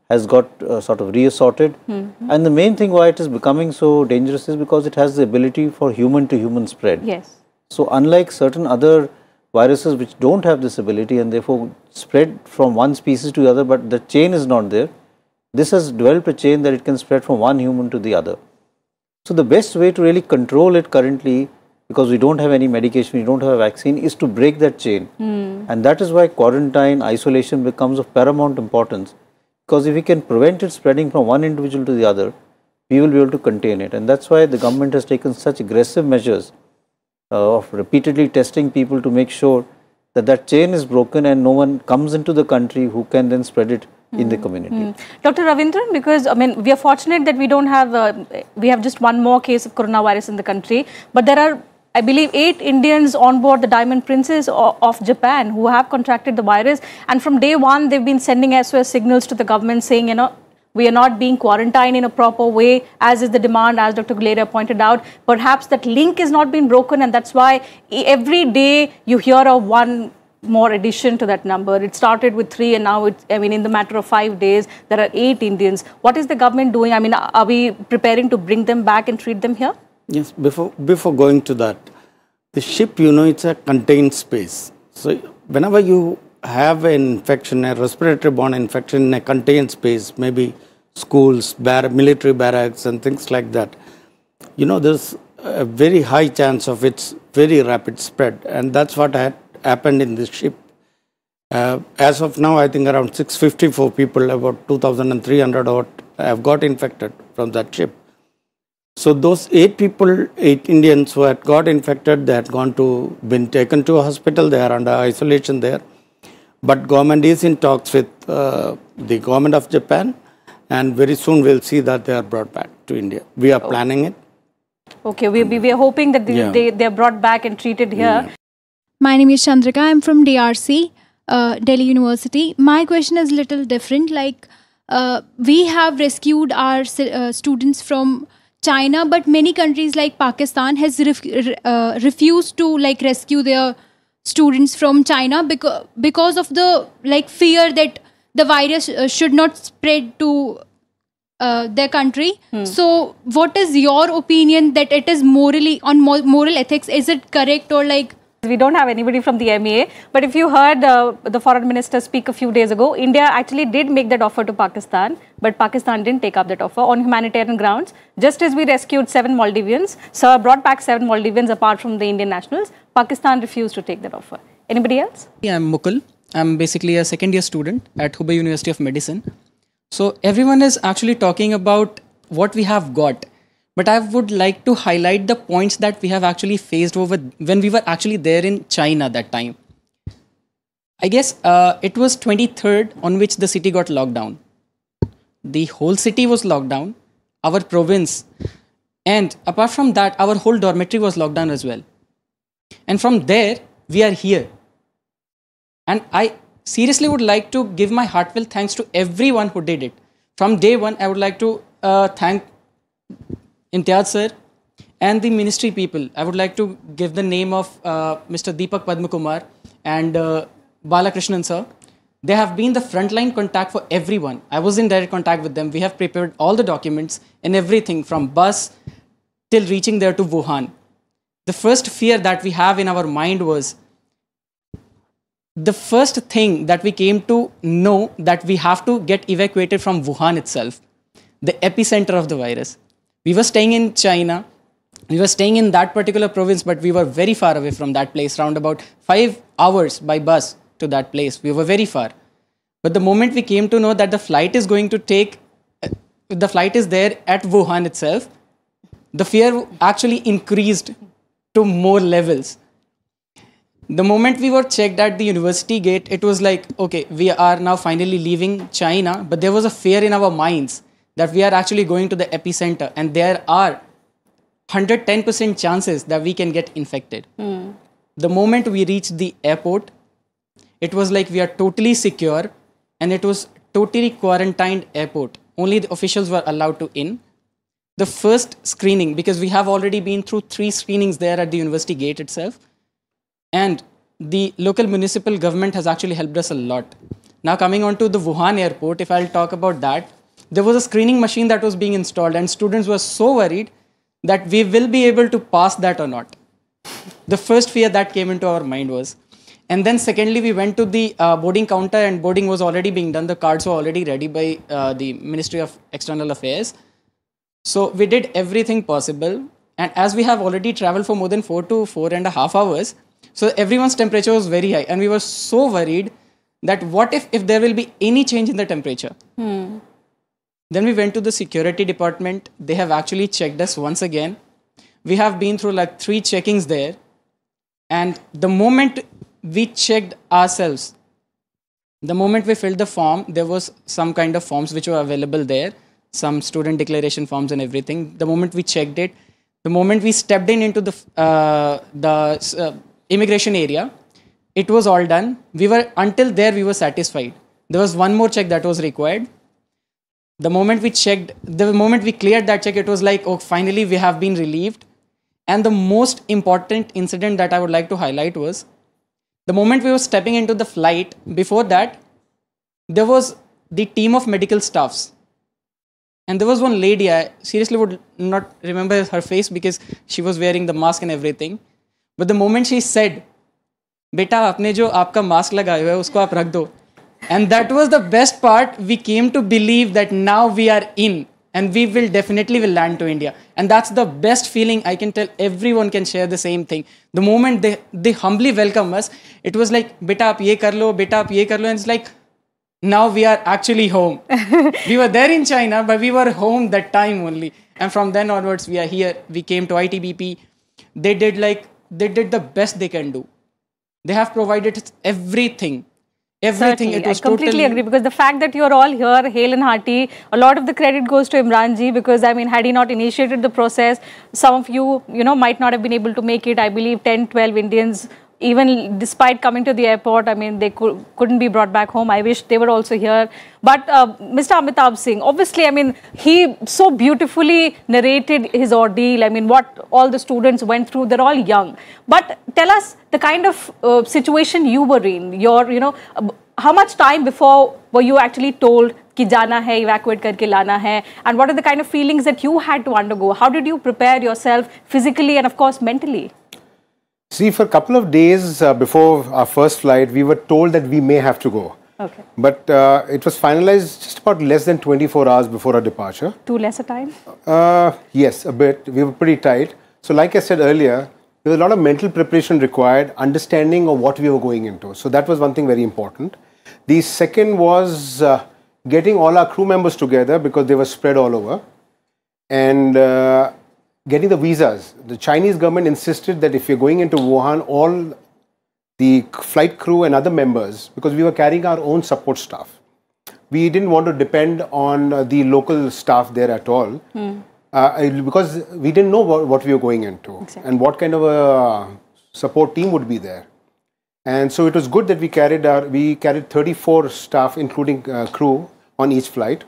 Speaker 12: has got uh, sort of reassorted. Mm-hmm. And the main thing why it is becoming so dangerous is because it has the ability for human to human spread.
Speaker 1: Yes.
Speaker 12: So unlike certain other viruses which don't have this ability and therefore spread from one species to the other, but the chain is not there, this has developed a chain that it can spread from one human to the other. So the best way to really control it currently, because we don't have any medication, we don't have a vaccine, is to break that chain. Mm. And that is why quarantine, isolation becomes of paramount importance. Because if we can prevent it spreading from one individual to the other, we will be able to contain it. And that's why the government has taken such aggressive measures uh, of repeatedly testing people to make sure that that chain is broken and no one comes into the country who can then spread it mm. in the community. Mm.
Speaker 1: Doctor Ravindran, because I mean, we are fortunate that we don't have, uh, we have just one more case of coronavirus in the country, but there are, I believe, eight Indians on board the Diamond Princess of Japan who have contracted the virus. And from day one, they've been sending S O S signals to the government saying, you know, we are not being quarantined in a proper way, as is the demand, as Doctor Guleria pointed out. Perhaps that link is not being broken, and that's why every day you hear of one more addition to that number. It started with three, and now it's, I mean, in the matter of five days, there are eight Indians. What is the government doing? I mean, are we preparing to bring them back and treat them here?
Speaker 11: Yes, before, before going to that, the ship, you know, it's a contained space. So whenever you have an infection, a respiratory-borne infection in a contained space, maybe schools, bar military barracks and things like that, you know, there's a very high chance of its very rapid spread. And that's what had happened in this ship. Uh, as of now, I think around six hundred fifty-four people, about two thousand three hundred odd, have got infected from that ship. So those eight people, eight Indians who had got infected, they had gone to, been taken to a hospital, they are under isolation there. But government is in talks with uh, the government of Japan, and very soon we'll see that they are brought back to India. We are oh. planning it.
Speaker 1: Okay, we, we are hoping that they, yeah. they, they are brought back and treated here. Yeah.
Speaker 13: My name is Chandrika, I'm from D R C, uh, Delhi University. My question is a little different, like uh, we have rescued our uh, students from China, but many countries like Pakistan has ref uh, refused to like rescue their students from China because because of the like fear that the virus uh, should not spread to uh, their country. Hmm. So, what is your opinion that it is morally on moral ethics? Is it correct, or like?
Speaker 1: We don't have anybody from the M E A, but if you heard uh, the foreign minister speak a few days ago, India actually did make that offer to Pakistan, but Pakistan didn't take up that offer on humanitarian grounds. Just as we rescued seven Maldivians, Sir brought back seven Maldivians apart from the Indian nationals, Pakistan refused to take that offer. Anybody else?
Speaker 14: Yeah, I'm Mukul. I'm basically a second year student at Hubei University of Medicine. So everyone is actually talking about what we have got. But I would like to highlight the points that we have actually faced over when we were actually there in China that time. I guess uh, it was twenty-third on which the city got locked down. The whole city was locked down, our province. And apart from that, our whole dormitory was locked down as well. And from there, we are here. And I seriously would like to give my heartfelt thanks to everyone who did it. From day one, I would like to uh, thank Imtiaz sir and the ministry people. I would like to give the name of uh, Mister Deepak Padmakumar and uh, Balakrishnan sir. They have been the frontline contact for everyone. I was in direct contact with them. We have prepared all the documents and everything from bus till reaching there to Wuhan. The first fear that we have in our mind was the first thing that we came to know that we have to get evacuated from Wuhan itself, the epicenter of the virus. We were staying in China, we were staying in that particular province, but we were very far away from that place, around about five hours by bus to that place. We were very far. But the moment we came to know that the flight is going to take, the flight is there at Wuhan itself, the fear actually increased to more levels. The moment we were checked at the university gate, it was like, okay, we are now finally leaving China, but there was a fear in our minds that we are actually going to the epicenter and there are one hundred ten percent chances that we can get infected. Mm. The moment we reached the airport, it was like we are totally secure and it was totally quarantined airport. Only the officials were allowed to in. The first screening, because we have already been through three screenings there at the university gate itself, and the local municipal government has actually helped us a lot. Now coming on to the Wuhan airport, if I'll talk about that, there was a screening machine that was being installed and students were so worried that we will be able to pass that or not. The first fear that came into our mind was. And then secondly, we went to the uh, boarding counter and boarding was already being done. The cards were already ready by uh, the Ministry of External Affairs. So we did everything possible. And as we have already traveled for more than four to four and a half hours, so everyone's temperature was very high. And we were so worried that what if, if there will be any change in the temperature?
Speaker 1: Hmm.
Speaker 14: Then we went to the security department. They have actually checked us once again. We have been through like three checkings there. And the moment we checked ourselves, the moment we filled the form, there was some kind of forms which were available there, some student declaration forms and everything. The moment we checked it, the moment we stepped in into the, uh, the uh, immigration area, it was all done. We were, until there we were satisfied. There was one more check that was required. The moment we checked, the moment we cleared that check, it was like, oh, finally we have been relieved. And the most important incident that I would like to highlight was, the moment we were stepping into the flight, before that, there was the team of medical staffs. And there was one lady, I seriously would not remember her face because she was wearing the mask and everything. But the moment she said, "Beta, आपने जो आपका mask लगाया हुआ है, उसको आप रख दो." And that was the best part. We came to believe that now we are in and we will definitely will land to India. And that's the best feeling. I can tell everyone can share the same thing. The moment they, they humbly welcome us, it was like, "Beta, aap ye kar lo, beta, aap ye kar lo." And it's like, now we are actually home. We were there in China, but we were home that time only. And from then onwards, we are here. We came to I T B P. They did like, they did the best they can do. They have provided everything. Everything.
Speaker 1: Certainly.
Speaker 14: It was
Speaker 1: I completely
Speaker 14: totally
Speaker 1: agree, because the fact that you're all here, hale and hearty, a lot of the credit goes to Imran ji, because I mean, had he not initiated the process, some of you, you know, might not have been able to make it. I believe ten, twelve Indians, even despite coming to the airport, I mean, they could, couldn't be brought back home. I wish they were also here. But uh, Mister Amitabh Singh, obviously, I mean, he so beautifully narrated his ordeal. I mean, what all the students went through, they're all young. But tell us the kind of uh, situation you were in, your, you know, uh, how much time before were you actually told कि जाना है, evacuate करके लाना है, and what are the kind of feelings that you had to undergo? How did you prepare yourself physically and of course mentally?
Speaker 6: See, for a couple of days uh, before our first flight, we were told that we may have to go.
Speaker 1: Okay.
Speaker 6: But uh, it was finalized just about less than twenty-four hours before our departure.
Speaker 1: Too less a time?
Speaker 6: Uh, yes, a bit. We were pretty tight. So like I said earlier, there was a lot of mental preparation required, understanding of what we were going into. So that was one thing very important. The second was uh, getting all our crew members together, because they were spread all over, and uh, getting the visas. The Chinese government insisted that if you're going into Wuhan, all the flight crew and other members, because we were carrying our own support staff, we didn't want to depend on uh, the local staff there at all,
Speaker 1: Hmm.
Speaker 6: uh, because we didn't know what, what we were going into,
Speaker 1: Exactly.
Speaker 6: and what kind of a support team would be there. And so it was good that we carried our, we carried thirty-four staff, including uh, crew, on each flight.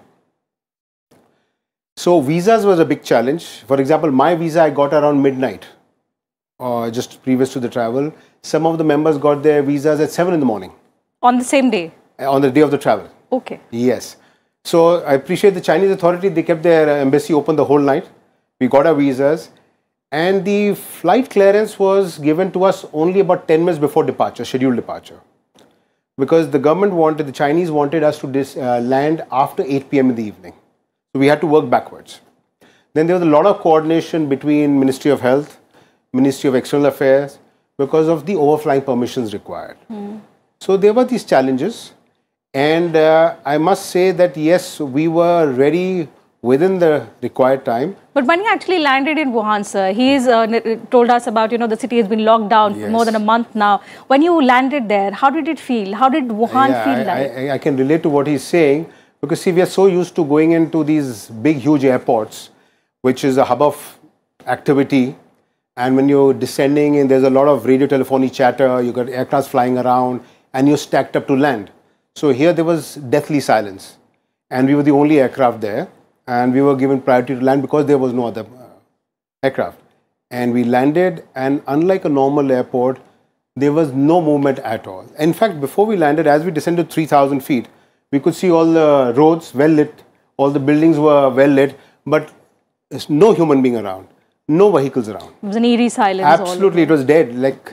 Speaker 6: So visas was a big challenge. For example, my visa I got around midnight, uh, just previous to the travel. Some of the members got their visas at seven in the morning.
Speaker 1: On the same day?
Speaker 6: uh, On the day of the travel.
Speaker 1: Okay.
Speaker 6: Yes. So I appreciate the Chinese authority. They kept their uh, embassy open the whole night. We got our visas. And the flight clearance was given to us only about ten minutes before departure, scheduled departure. Because the government wanted, the Chinese wanted us to dis, uh, land after eight p m in the evening. So we had to work backwards. Then there was a lot of coordination between Ministry of Health, Ministry of External Affairs, because of the overflying permissions required.
Speaker 1: Hmm.
Speaker 6: So there were these challenges. And uh, I must say that yes, we were ready within the required time.
Speaker 1: But when he actually landed in Wuhan, sir, he's uh, told us about, you know, the city has been locked down for
Speaker 6: Yes.
Speaker 1: more than a month now. When you landed there, how did it feel? How did Wuhan
Speaker 6: Yeah,
Speaker 1: feel
Speaker 6: I,
Speaker 1: like?
Speaker 6: I, I can relate to what he's saying, because see, we are so used to going into these big, huge airports, which is a hub of activity. And when you're descending and there's a lot of radio telephony chatter, you got aircrafts flying around, and you're stacked up to land. So here there was deathly silence, and we were the only aircraft there, and we were given priority to land because there was no other uh, aircraft. And we landed, and unlike a normal airport, there was no movement at all. In fact, before we landed, as we descended three thousand feet, we could see all the roads well lit, all the buildings were well lit, but there's no human being around, no vehicles around.
Speaker 1: It was an eerie silence.
Speaker 6: Absolutely, it was dead. Like,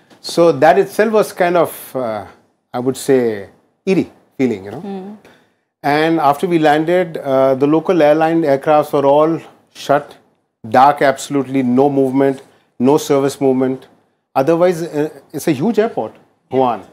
Speaker 6: so that itself was kind of, uh, I would say, eerie feeling, you know. Mm. And after we landed, uh, the local airline aircrafts were all shut, dark, absolutely no movement, no service movement. Otherwise, uh, it's a huge airport, Wuhan,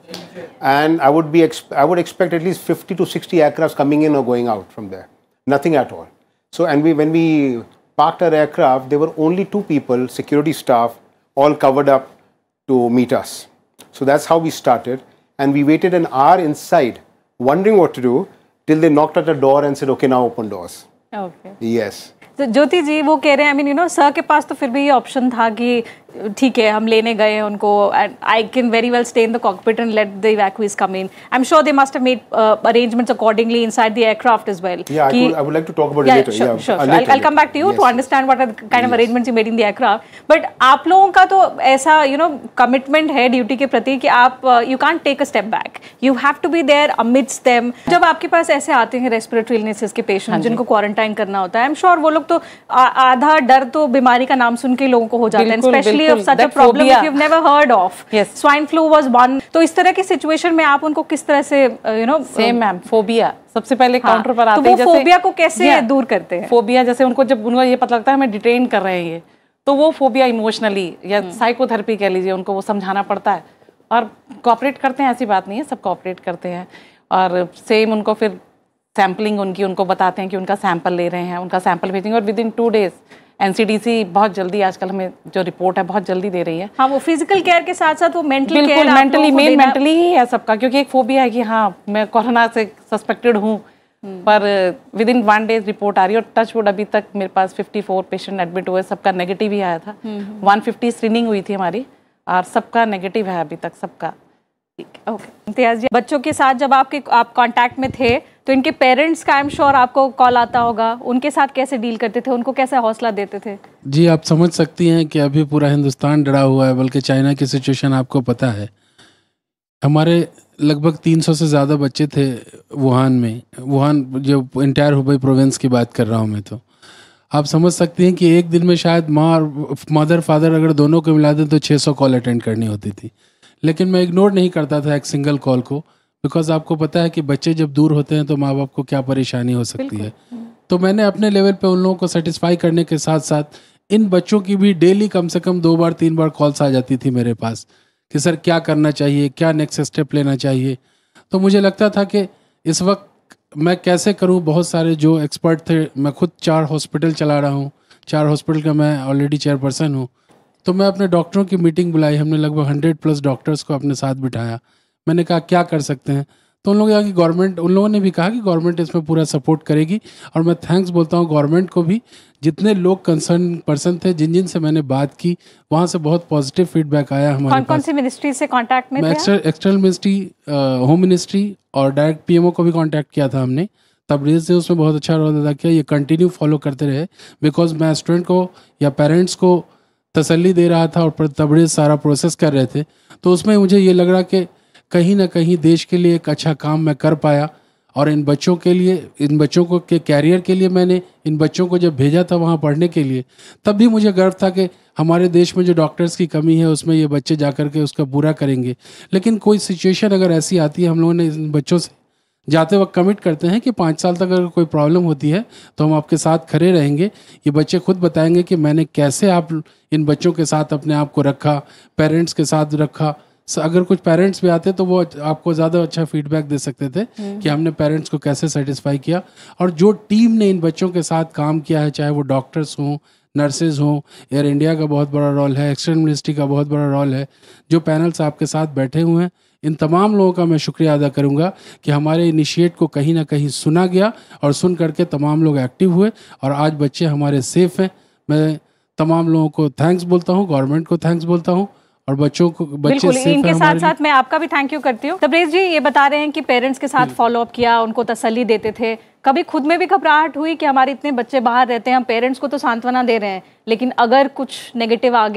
Speaker 6: and I would be exp I would expect at least fifty to sixty aircrafts coming in or going out from there. Nothing at all. So, and we when we parked our aircraft, there were only two people, security staff, all covered up to meet us. So that's how we started, and we waited an hour inside, wondering what to do, till they knocked at the door and said, "Okay, now open doors."
Speaker 1: Okay.
Speaker 6: Yes.
Speaker 1: तो ज्योति जी वो कह रहे हैं, I mean you know sir के पास तो फिर भी ये ऑप्शन था कि ठीक है हम लेने गए हैं उनको, and I can very well stay in the cockpit and let the evacuees come in. I am sure they must have made arrangements accordingly inside the aircraft as well.
Speaker 6: Yeah, I, could, I would like to talk about it later.
Speaker 1: Sure,
Speaker 6: yeah,
Speaker 1: sure,
Speaker 6: uh,
Speaker 1: sure.
Speaker 6: later,
Speaker 1: I'll, I'll come back to you
Speaker 6: yes.
Speaker 1: to understand what are the kind of yes. arrangements you made in the aircraft. But आप लोगों का तो ऐसा you know commitment है duty के प्रति कि आप you can't take a step back. You have to be there amidst them. जब आपके पास ऐसे आते हैं respiratory illnesses के patients जिनको क्वारंटाइन करना होता है, I'm sure वो लोग तो आधा डर तो बीमारी का नाम सुन के लोगों को हो जाता है, especially of such a problem which you've never heard of.
Speaker 7: Yes.
Speaker 1: Swine flu was one. तो इस तरह की सिचुएशन में आप उनको किस तरह से you know
Speaker 7: same ma'am phobia सबसे पहले काउंटर पर आते
Speaker 1: हैं, तो वो फोबिया को कैसे दूर करते हैं?
Speaker 7: फोबिया जैसे उनको जब उनको ये पता लगता है हमें डिटेन कर रहे हैं ये, तो वो फोबिया इमोशनली या साइकोथेरेपी कह लीजिए, उनको वो समझाना पड़ता है और कोऑपरेट करते हैं. ऐसी बात नहीं है, सब कोऑपरेट करते हैं. और सेम उनको फिर सैम्पलिंग उनकी उनको बताते हैं कि उनका सैंपल ले रहे हैं, उनका सैंपल भेजेंगे और within two days NCDC बहुत जल्दी आजकल हमें जो रिपोर्ट है बहुत जल्दी दे रही है.
Speaker 1: हाँ, वो फिजिकल केयर के साथ साथ वो मेंटल केयर,
Speaker 7: बिल्कुल मेंटली मेन मेंटली ही है सबका, क्योंकि एक फोबिया है कि हाँ मैं कोरोना से सस्पेक्टेड हूँ, पर within one days report आ रही है. और टच वुड अभी तक मेरे पास चौवन पेशेंट एडमिट हुए, सबका नेगेटिव ही आया था. एक सौ पचास स्क्रीनिंग हुई थी हमारी और सबका नेगेटिव है अभी तक सबका.
Speaker 1: ओके. इम्तियाज जी, बच्चों के साथ जब आपके आप कांटेक्ट में थे तो इनके पेरेंट्स का आई एम श्योर आपको कॉल आता होगा, उनके साथ कैसे डील करते थे, उनको कैसे हौसला देते थे?
Speaker 3: जी, आप समझ सकती हैं कि अभी पूरा हिंदुस्तान डरा हुआ है, बल्कि चाइना की सिचुएशन आपको पता है. हमारे लगभग तीन सौ से ज़्यादा बच्चे थे वुहान में. वुहान जो इंटायर हुबई प्रोविंस की बात कर रहा हूँ मैं, तो आप समझ सकती हैं कि एक दिन में शायद माँ और मदर फादर अगर दोनों को मिला दें तो छः सौ कॉल अटेंड करनी होती थी. लेकिन मैं इग्नोर नहीं करता था एक सिंगल कॉल को, बिकॉज आपको पता है कि बच्चे जब दूर होते हैं तो माँ बाप को क्या परेशानी हो सकती है. तो मैंने अपने लेवल पे उन लोगों को सेटिस्फाई करने के साथ साथ इन बच्चों की भी डेली कम से कम दो बार तीन बार कॉल्स आ जाती थी मेरे पास कि सर क्या करना चाहिए, क्या नेक्स्ट स्टेप लेना चाहिए. तो मुझे लगता था कि इस वक्त मैं कैसे करूं. बहुत सारे जो एक्सपर्ट थे, मैं खुद चार हॉस्पिटल चला रहा हूं, चार हॉस्पिटल का मैं ऑलरेडी चेयरपर्सन हूं. तो मैं अपने डॉक्टरों की मीटिंग बुलाई, हमने लगभग हंड्रेड प्लस डॉक्टर्स को अपने साथ बिठाया. मैंने कहा क्या कर सकते हैं, तो उन लोगों ने कहा कि गवर्नमेंट उन लोगों ने भी कहा कि गवर्नमेंट इसमें पूरा सपोर्ट करेगी. और मैं थैंक्स बोलता हूँ गवर्नमेंट को भी, जितने लोग कंसर्न पर्सन थे जिन जिन से मैंने बात की वहाँ से बहुत पॉजिटिव फीडबैक आया हमारे
Speaker 1: कौन कौन सी मिनिस्ट्री से कांटेक्ट में थे?
Speaker 3: एक्सटर्नल मिनिस्ट्री, होम मिनिस्ट्री और डायरेक्ट पीएमओ को भी कांटेक्ट किया था हमने. तबरेज़ से उसमें बहुत अच्छा रोल अदा किया. ये कंटिन्यू फॉलो करते रहे, बिकॉज मैं स्टूडेंट को या पेरेंट्स को तसल्ली दे रहा था और तबरेज़ सारा प्रोसेस कर रहे थे. तो उसमें मुझे ये लग रहा कि कहीं ना कहीं देश के लिए एक अच्छा काम मैं कर पाया. और इन बच्चों के लिए, इन बच्चों को के कैरियर के लिए मैंने इन बच्चों को जब भेजा था वहाँ पढ़ने के लिए, तब भी मुझे गर्व था कि हमारे देश में जो डॉक्टर्स की कमी है उसमें ये बच्चे जा कर के उसका पूरा करेंगे. लेकिन कोई सिचुएशन अगर ऐसी आती है, हम लोगों ने इन बच्चों से जाते वक्त कमिट करते हैं कि पाँच साल तक अगर कोई प्रॉब्लम होती है तो हम आपके साथ खड़े रहेंगे. ये बच्चे खुद बताएंगे कि मैंने कैसे आप इन बच्चों के साथ अपने आप को रखा, पेरेंट्स के साथ रखा. अगर कुछ पेरेंट्स भी आते तो वो आपको ज़्यादा अच्छा फीडबैक दे सकते थे कि हमने पेरेंट्स को कैसे सेटिस्फाई किया. और जो टीम ने इन बच्चों के साथ काम किया है, चाहे वो डॉक्टर्स हों, नर्सेज हों, एयर इंडिया का बहुत बड़ा रोल है, एक्सटर्नल मिनिस्ट्री का बहुत बड़ा रोल है, जो पैनल्स आपके साथ बैठे हुए हैं, इन तमाम लोगों का मैं शुक्रिया अदा करूंगा कि हमारे इनिशिएट को कहीं ना कहीं सुना गया और सुन करके तमाम लोग एक्टिव हुए और आज बच्चे हमारे सेफ़ हैं. मैं तमाम लोगों को थैंक्स बोलता हूँ, गवर्नमेंट को थैंक्स बोलता हूँ और बच्चों को बच्चे सेफ
Speaker 1: इनके साथ साथ मैं आपका भी थैंक यू करती हूँ. तबरेज़ जी, ये बता रहे हैं कि पेरेंट्स के साथ फॉलोअप किया, उनको तसल्ली देते थे. कभी खुद में भी घबराहट हुई कि हमारे इतने बच्चे बाहर रहते हैं, हम पेरेंट्स को तो सांत्वना दे रहे हैं, लेकिन अगर कुछ नेगेटिव आ गया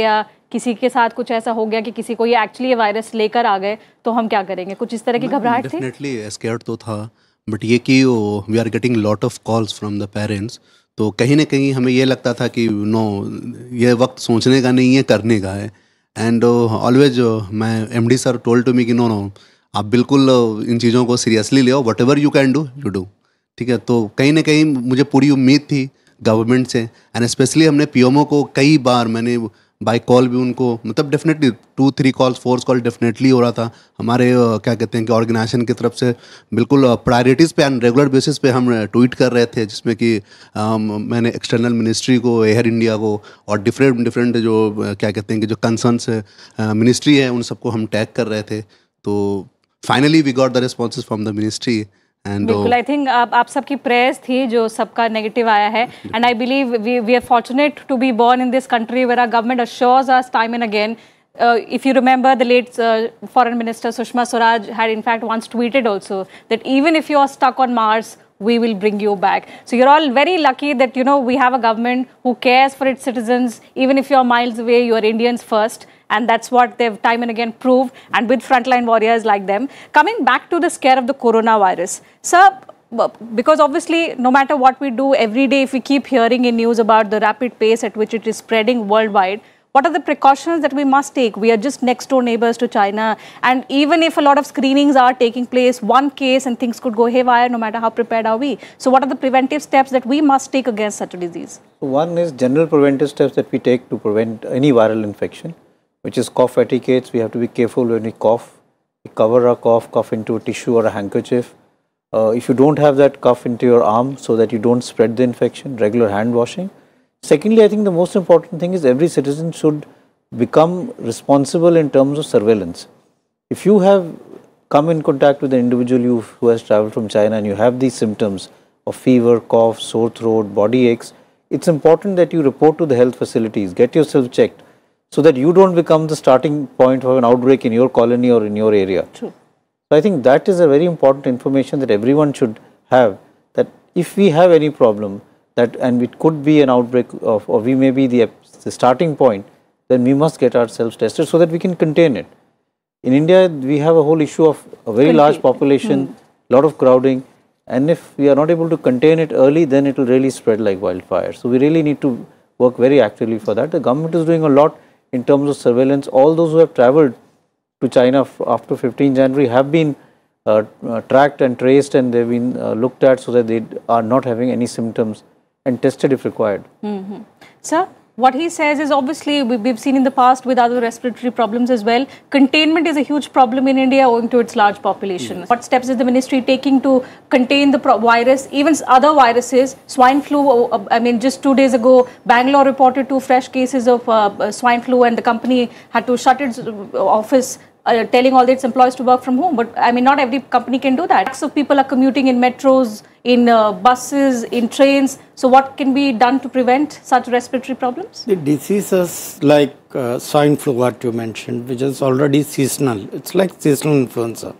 Speaker 1: किसी के साथ कुछ ऐसा हो गया कि किसी को ये एक्चुअली ये वायरस लेकर आ गए तो हम क्या करेंगे? कुछ इस तरह की घबराहट थी?
Speaker 2: डेफिनेटली स्कैर्ड तो था, बट ये कि we are getting lot of calls from the parents, तो कहीं ना कहीं हमें ये लगता था कि नो, ये वक्त सोचने का नहीं है, करने का है. एंड ऑलवेज मैं MD sir told to me कि नो नो आप बिल्कुल uh, इन चीज़ों को सीरियसली ले आओ, whatever you can do you do. ठीक है, तो कहीं ना कहीं मुझे पूरी उम्मीद थी गवर्नमेंट से, एंड स्पेशली हमने पीएमओ को कई बार मैंने बाय कॉल भी उनको, मतलब definitely two three calls fours call definitely हो रहा था. हमारे uh, क्या कहते हैं कि ऑर्गेनाइजेशन की तरफ से बिल्कुल प्रायोरिटीज़ पे एंड रेगुलर बेसिस पे हम ट्वीट कर रहे थे, जिसमें कि um, मैंने एक्सटर्नल मिनिस्ट्री को, एयर इंडिया को और डिफरेंट डिफरेंट जो uh, क्या कहते हैं कि जो कंसर्न्स मिनिस्ट्री है उन सबको हम टैग कर रहे थे. तो finally we got the responses from the ministry.
Speaker 1: बिल्कुल, आई थिंक आप आप सबकी प्रेयर्स थी जो सबका नेगेटिव आया है. And I believe we we are fortunate to be born in this country where our government assures us time and again. If you remember, the late uh, Foreign Minister Sushma Swaraj had in fact once tweeted also that even if you are stuck on Mars, we will bring you back. So you're all very lucky that, you know, we have a government who cares for its citizens. Even if you're miles away, you're Indians first. And that's what they've time and again proved, and with frontline warriors like them. Coming back to the scare of the coronavirus, sir, because obviously no matter what we do every day, if we keep hearing in news about the rapid pace at which it is spreading worldwide, what are the precautions that we must take? We are just next door neighbors to China, and even if a lot of screenings are taking place, one case and things could go haywire no matter how prepared are we. So what are the preventive steps that we must take against such a disease?
Speaker 12: One is general preventive steps that we take to prevent any viral infection, which is cough etiquettes. We have to be careful when we cough. We cover our cough, cough into a tissue or a handkerchief. Uh, if you don't have that, cough into your arm so that you don't spread the infection. Regular hand washing. Secondly, I think the most important thing is every citizen should become responsible in terms of surveillance. If you have come in contact with an individual you, who has travelled from China and you have these symptoms of fever, cough, sore throat, body aches, it's important that you report to the health facilities, get yourself checked, so that you don't become the starting point of an outbreak in your colony or in your area.
Speaker 1: True.
Speaker 12: So I think that is a very important information that everyone should have, that if we have any problem, that and it could be an outbreak of, or we may be the, the starting point, then we must get ourselves tested so that we can contain it. In India, we have a whole issue of a very large population, mm. lot of crowding, and if we are not able to contain it early, then it will really spread like wildfire. So we really need to work very actively for that. The government is doing a lot in terms of surveillance. All those who have travelled to China after fifteenth January have been uh, uh, tracked and traced, and they've been uh, looked at so that they are not having any symptoms and tested if required.
Speaker 1: Mm-hmm. Sir, what he says is, obviously we've seen in the past with other respiratory problems as well, containment is a huge problem in India owing to its large population. Yes. What steps is the ministry taking to contain the virus, even other viruses, swine flu? I mean, just two days ago, Bangalore reported two fresh cases of uh, swine flu, and the company had to shut its office, Uh, telling all its employees to work from home. But I mean, not every company can do that. So people are commuting in metros, in uh, buses, in trains. So what can be done to prevent such respiratory problems?
Speaker 11: The diseases like uh, swine flu, what you mentioned, which is already seasonal. It's like seasonal influenza.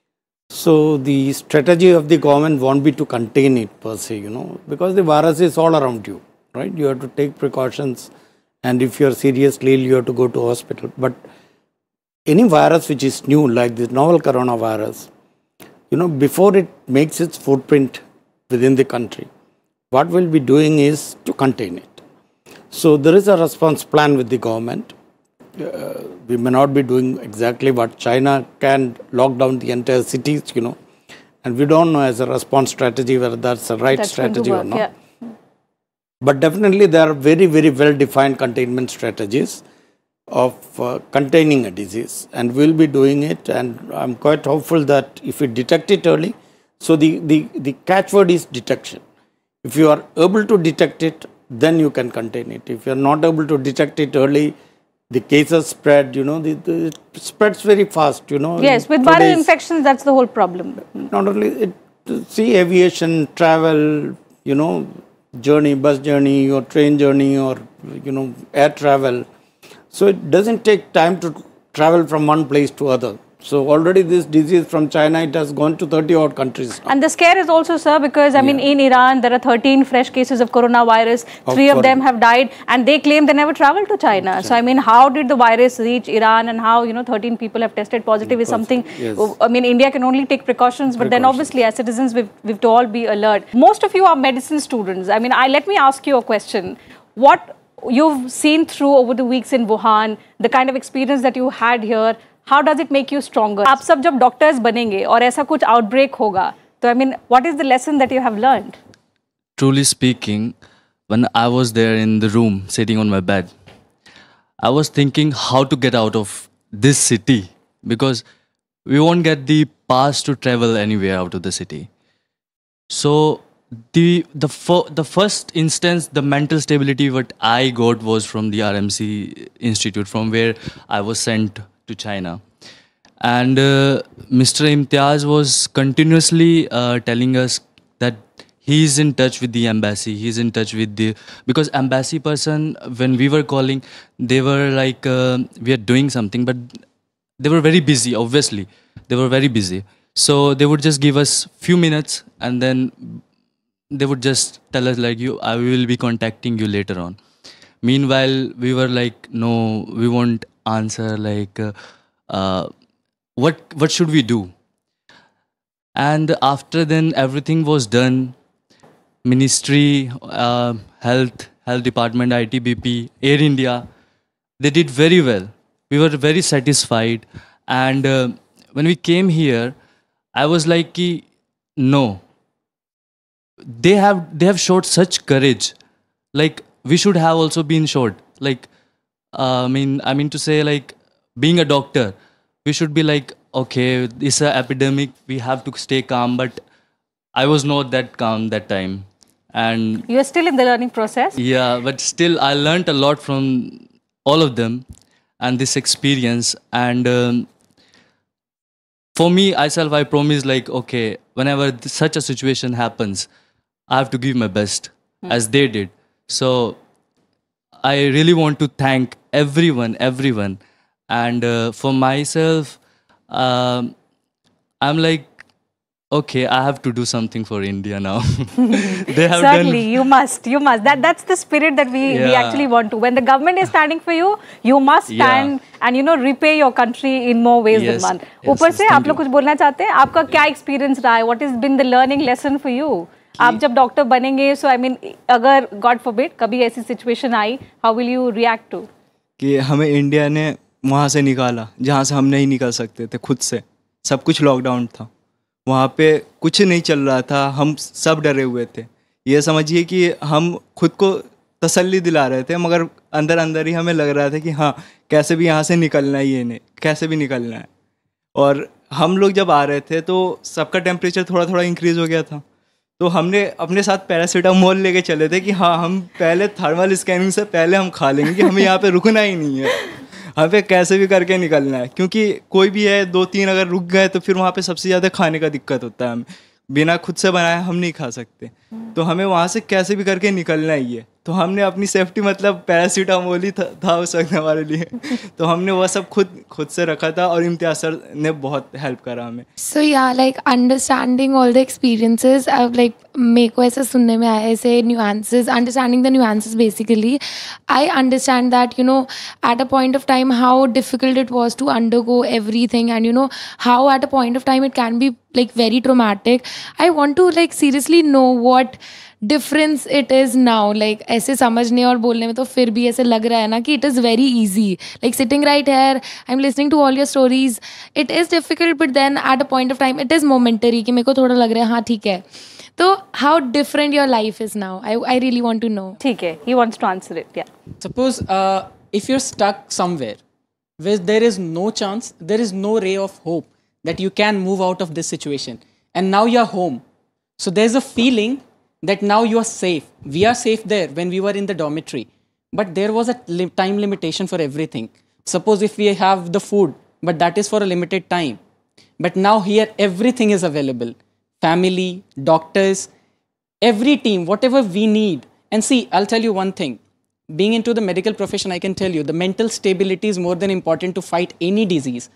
Speaker 11: So the strategy of the government won't be to contain it per se, you know, because the virus is all around you, right? You have to take precautions, and if you're seriously ill, you have to go to hospital. But any virus which is new, like this novel coronavirus, you know, before it makes its footprint within the country, what we'll be doing is to contain it. So there is a response plan with the government. Uh, we may not be doing exactly what China can, lock down the entire cities, you know, and we don't know as a response strategy whether that's the right that's strategy work, or not. Yeah. But definitely there are very, very well-defined containment strategies of uh, containing a disease, and we'll be doing it, and I'm quite hopeful that if we detect it early, so the, the, the catchword is detection. If you are able to detect it, then you can contain it. If you are not able to detect it early, the cases spread, you know, the, the, it spreads very fast, you know.
Speaker 1: Yes, with viral infections, that's the whole problem.
Speaker 11: Not only, it, see aviation, travel, you know, journey, bus journey or train journey or, you know, air travel. So it doesn't take time to travel from one place to other. So already this disease from China, it has gone to thirty odd countries now.
Speaker 1: And the scare is also, sir, because I mean,
Speaker 11: Yeah.
Speaker 1: in Iran, there are thirteen fresh cases of coronavirus.
Speaker 11: Of
Speaker 1: Three of
Speaker 11: course.
Speaker 1: them have died, and they claim they never traveled to China. So I mean, how did the virus reach Iran, and how, you know, thirteen people have tested positive is something.
Speaker 11: Yes.
Speaker 1: I mean, India can only take precautions, but then obviously, as citizens, we've, we've to all be alert. Most of you are medicine students. I mean, I let me ask you a question. What you've seen through over the weeks in Wuhan, the kind of experience that you had here, how does it make you stronger? आप सब जब doctors बनेंगे और ऐसा कुछ outbreak होगा, तो I mean, what is the lesson that you have learned?
Speaker 4: Truly speaking, when I was there in the room sitting on my bed, I was thinking how to get out of this city, because we won't get the pass to travel anywhere out of the city. So the the fir- the first instance, the mental stability what I got was from the R M C Institute, from where I was sent to China. And uh, Mister Imtiaz was continuously uh, telling us that he is in touch with the embassy, he is in touch with the, because embassy person, when we were calling, they were like, uh, we are doing something, but they were very busy, obviously. They were very busy. So they would just give us few minutes, and then they would just tell us like, you, I will be contacting you later on. Meanwhile, we were like, no, we won't answer, like, uh, uh, what what should we do? And after then everything was done, Ministry, uh, Health, Health Department, I T B P, Air India, they did very well. We were very satisfied. And uh, when we came here, I was like, ki, no, they have they have showed such courage. Like, we should have also been showed. Like, uh, I mean, I mean to say, like, being a doctor, we should be like, okay, it's an epidemic, we have to stay calm. But I was not that calm that time. And
Speaker 1: you're still in the learning process?
Speaker 4: Yeah, but still I learned a lot from all of them and this experience. And um, for me, myself, I promise, like, okay, whenever th- such a situation happens, I have to give my best, mm. as they did. So I really want to thank everyone, everyone. And uh, for myself, um, I'm like, okay, I have to do something for India now. They have
Speaker 1: Certainly,
Speaker 4: done...
Speaker 1: you must, you must. That that's the spirit that we,
Speaker 4: Yeah.
Speaker 1: we actually want to. When the government is standing for you, you must stand
Speaker 4: Yeah.
Speaker 1: and, you know, repay your country in more ways
Speaker 4: Yes,
Speaker 1: than one.
Speaker 4: yes,
Speaker 1: ऊपर
Speaker 4: yes,
Speaker 1: से
Speaker 4: thank
Speaker 1: आप लोग कुछ बोलना चाहते हैं? आपका क्या experience रहा है? What has been the learning lesson for you? आप जब डॉक्टर बनेंगे, so I mean, अगर God forbid कभी ऐसी situation I, how will you react to?
Speaker 15: कि हमें इंडिया ने वहाँ से निकाला जहाँ से हम नहीं निकल सकते थे खुद से, सब कुछ लॉकडाउन था, वहाँ पे कुछ नहीं चल रहा था, हम सब डरे हुए थे। ये समझिए कि हम खुद को तसल्ली दिला रहे थे, मगर अंदर अंदर ही हमें लग रहा था कि हाँ, कैसे भी यहाँ से निकलना ही है, नहीं कैसे भी निकलना है। और हम लोग जब आ रहे थे तो सबका टेम्परेचर थोड़ा थोड़ा इंक्रीज़ हो गया था, तो हमने अपने साथ पैरासीटामोल लेके चले थे कि हाँ, हम पहले थर्मल स्कैनिंग से पहले हम खा लेंगे कि हमें यहाँ पे रुकना ही नहीं है, हमें पे कैसे भी करके निकलना है। क्योंकि कोई भी है, दो तीन अगर रुक गए तो फिर वहाँ पे सबसे ज़्यादा खाने का दिक्कत होता है, हमें बिना खुद से बनाए हम नहीं खा सकते, तो हमें वहाँ से कैसे भी करके निकलना ही है। तो हमने अपनी सेफ्टी मतलब पैरासीटामोल ही था, था उस वक्त हमारे लिए, तो हमने वो सब खुद खुद से रखा था और इम्तियाज सर ने बहुत हेल्प करा हमें।
Speaker 16: So yeah like understanding all the experiences, like मेरे को ऐसे सुनने में आया ऐसे nuances, understanding the nuances basically. I understand that you know at a point of time how difficult it was to undergo everything, and you know how at a point of time it can be like very traumatic. I want to like seriously know what difference it is now. Like ऐसे समझने और बोलने में तो फिर भी ऐसे लग रहा है ना कि it is very easy. Like sitting right here, I'm listening to all your stories. It is difficult, but then at a point of time, it is momentary कि मेरे को थोड़ा लग रहा है हाँ ठीक है. तो how different your life is now? I I really want to know.
Speaker 1: ठीक है. He wants to answer it. Yeah.
Speaker 14: Suppose uh, if you're stuck somewhere where there is no chance, there is no ray of hope that you can move out of this situation, and now you're home, so there's a feeling that now you are safe. We are safe there when we were in the dormitory, but there was a li- time limitation for everything. Suppose if we have the food, but that is for a limited time, but now here everything is available, family, doctors, every team, whatever we need. And see, I'll tell you one thing, being into the medical profession, I can tell you the mental stability is more than important to fight any disease.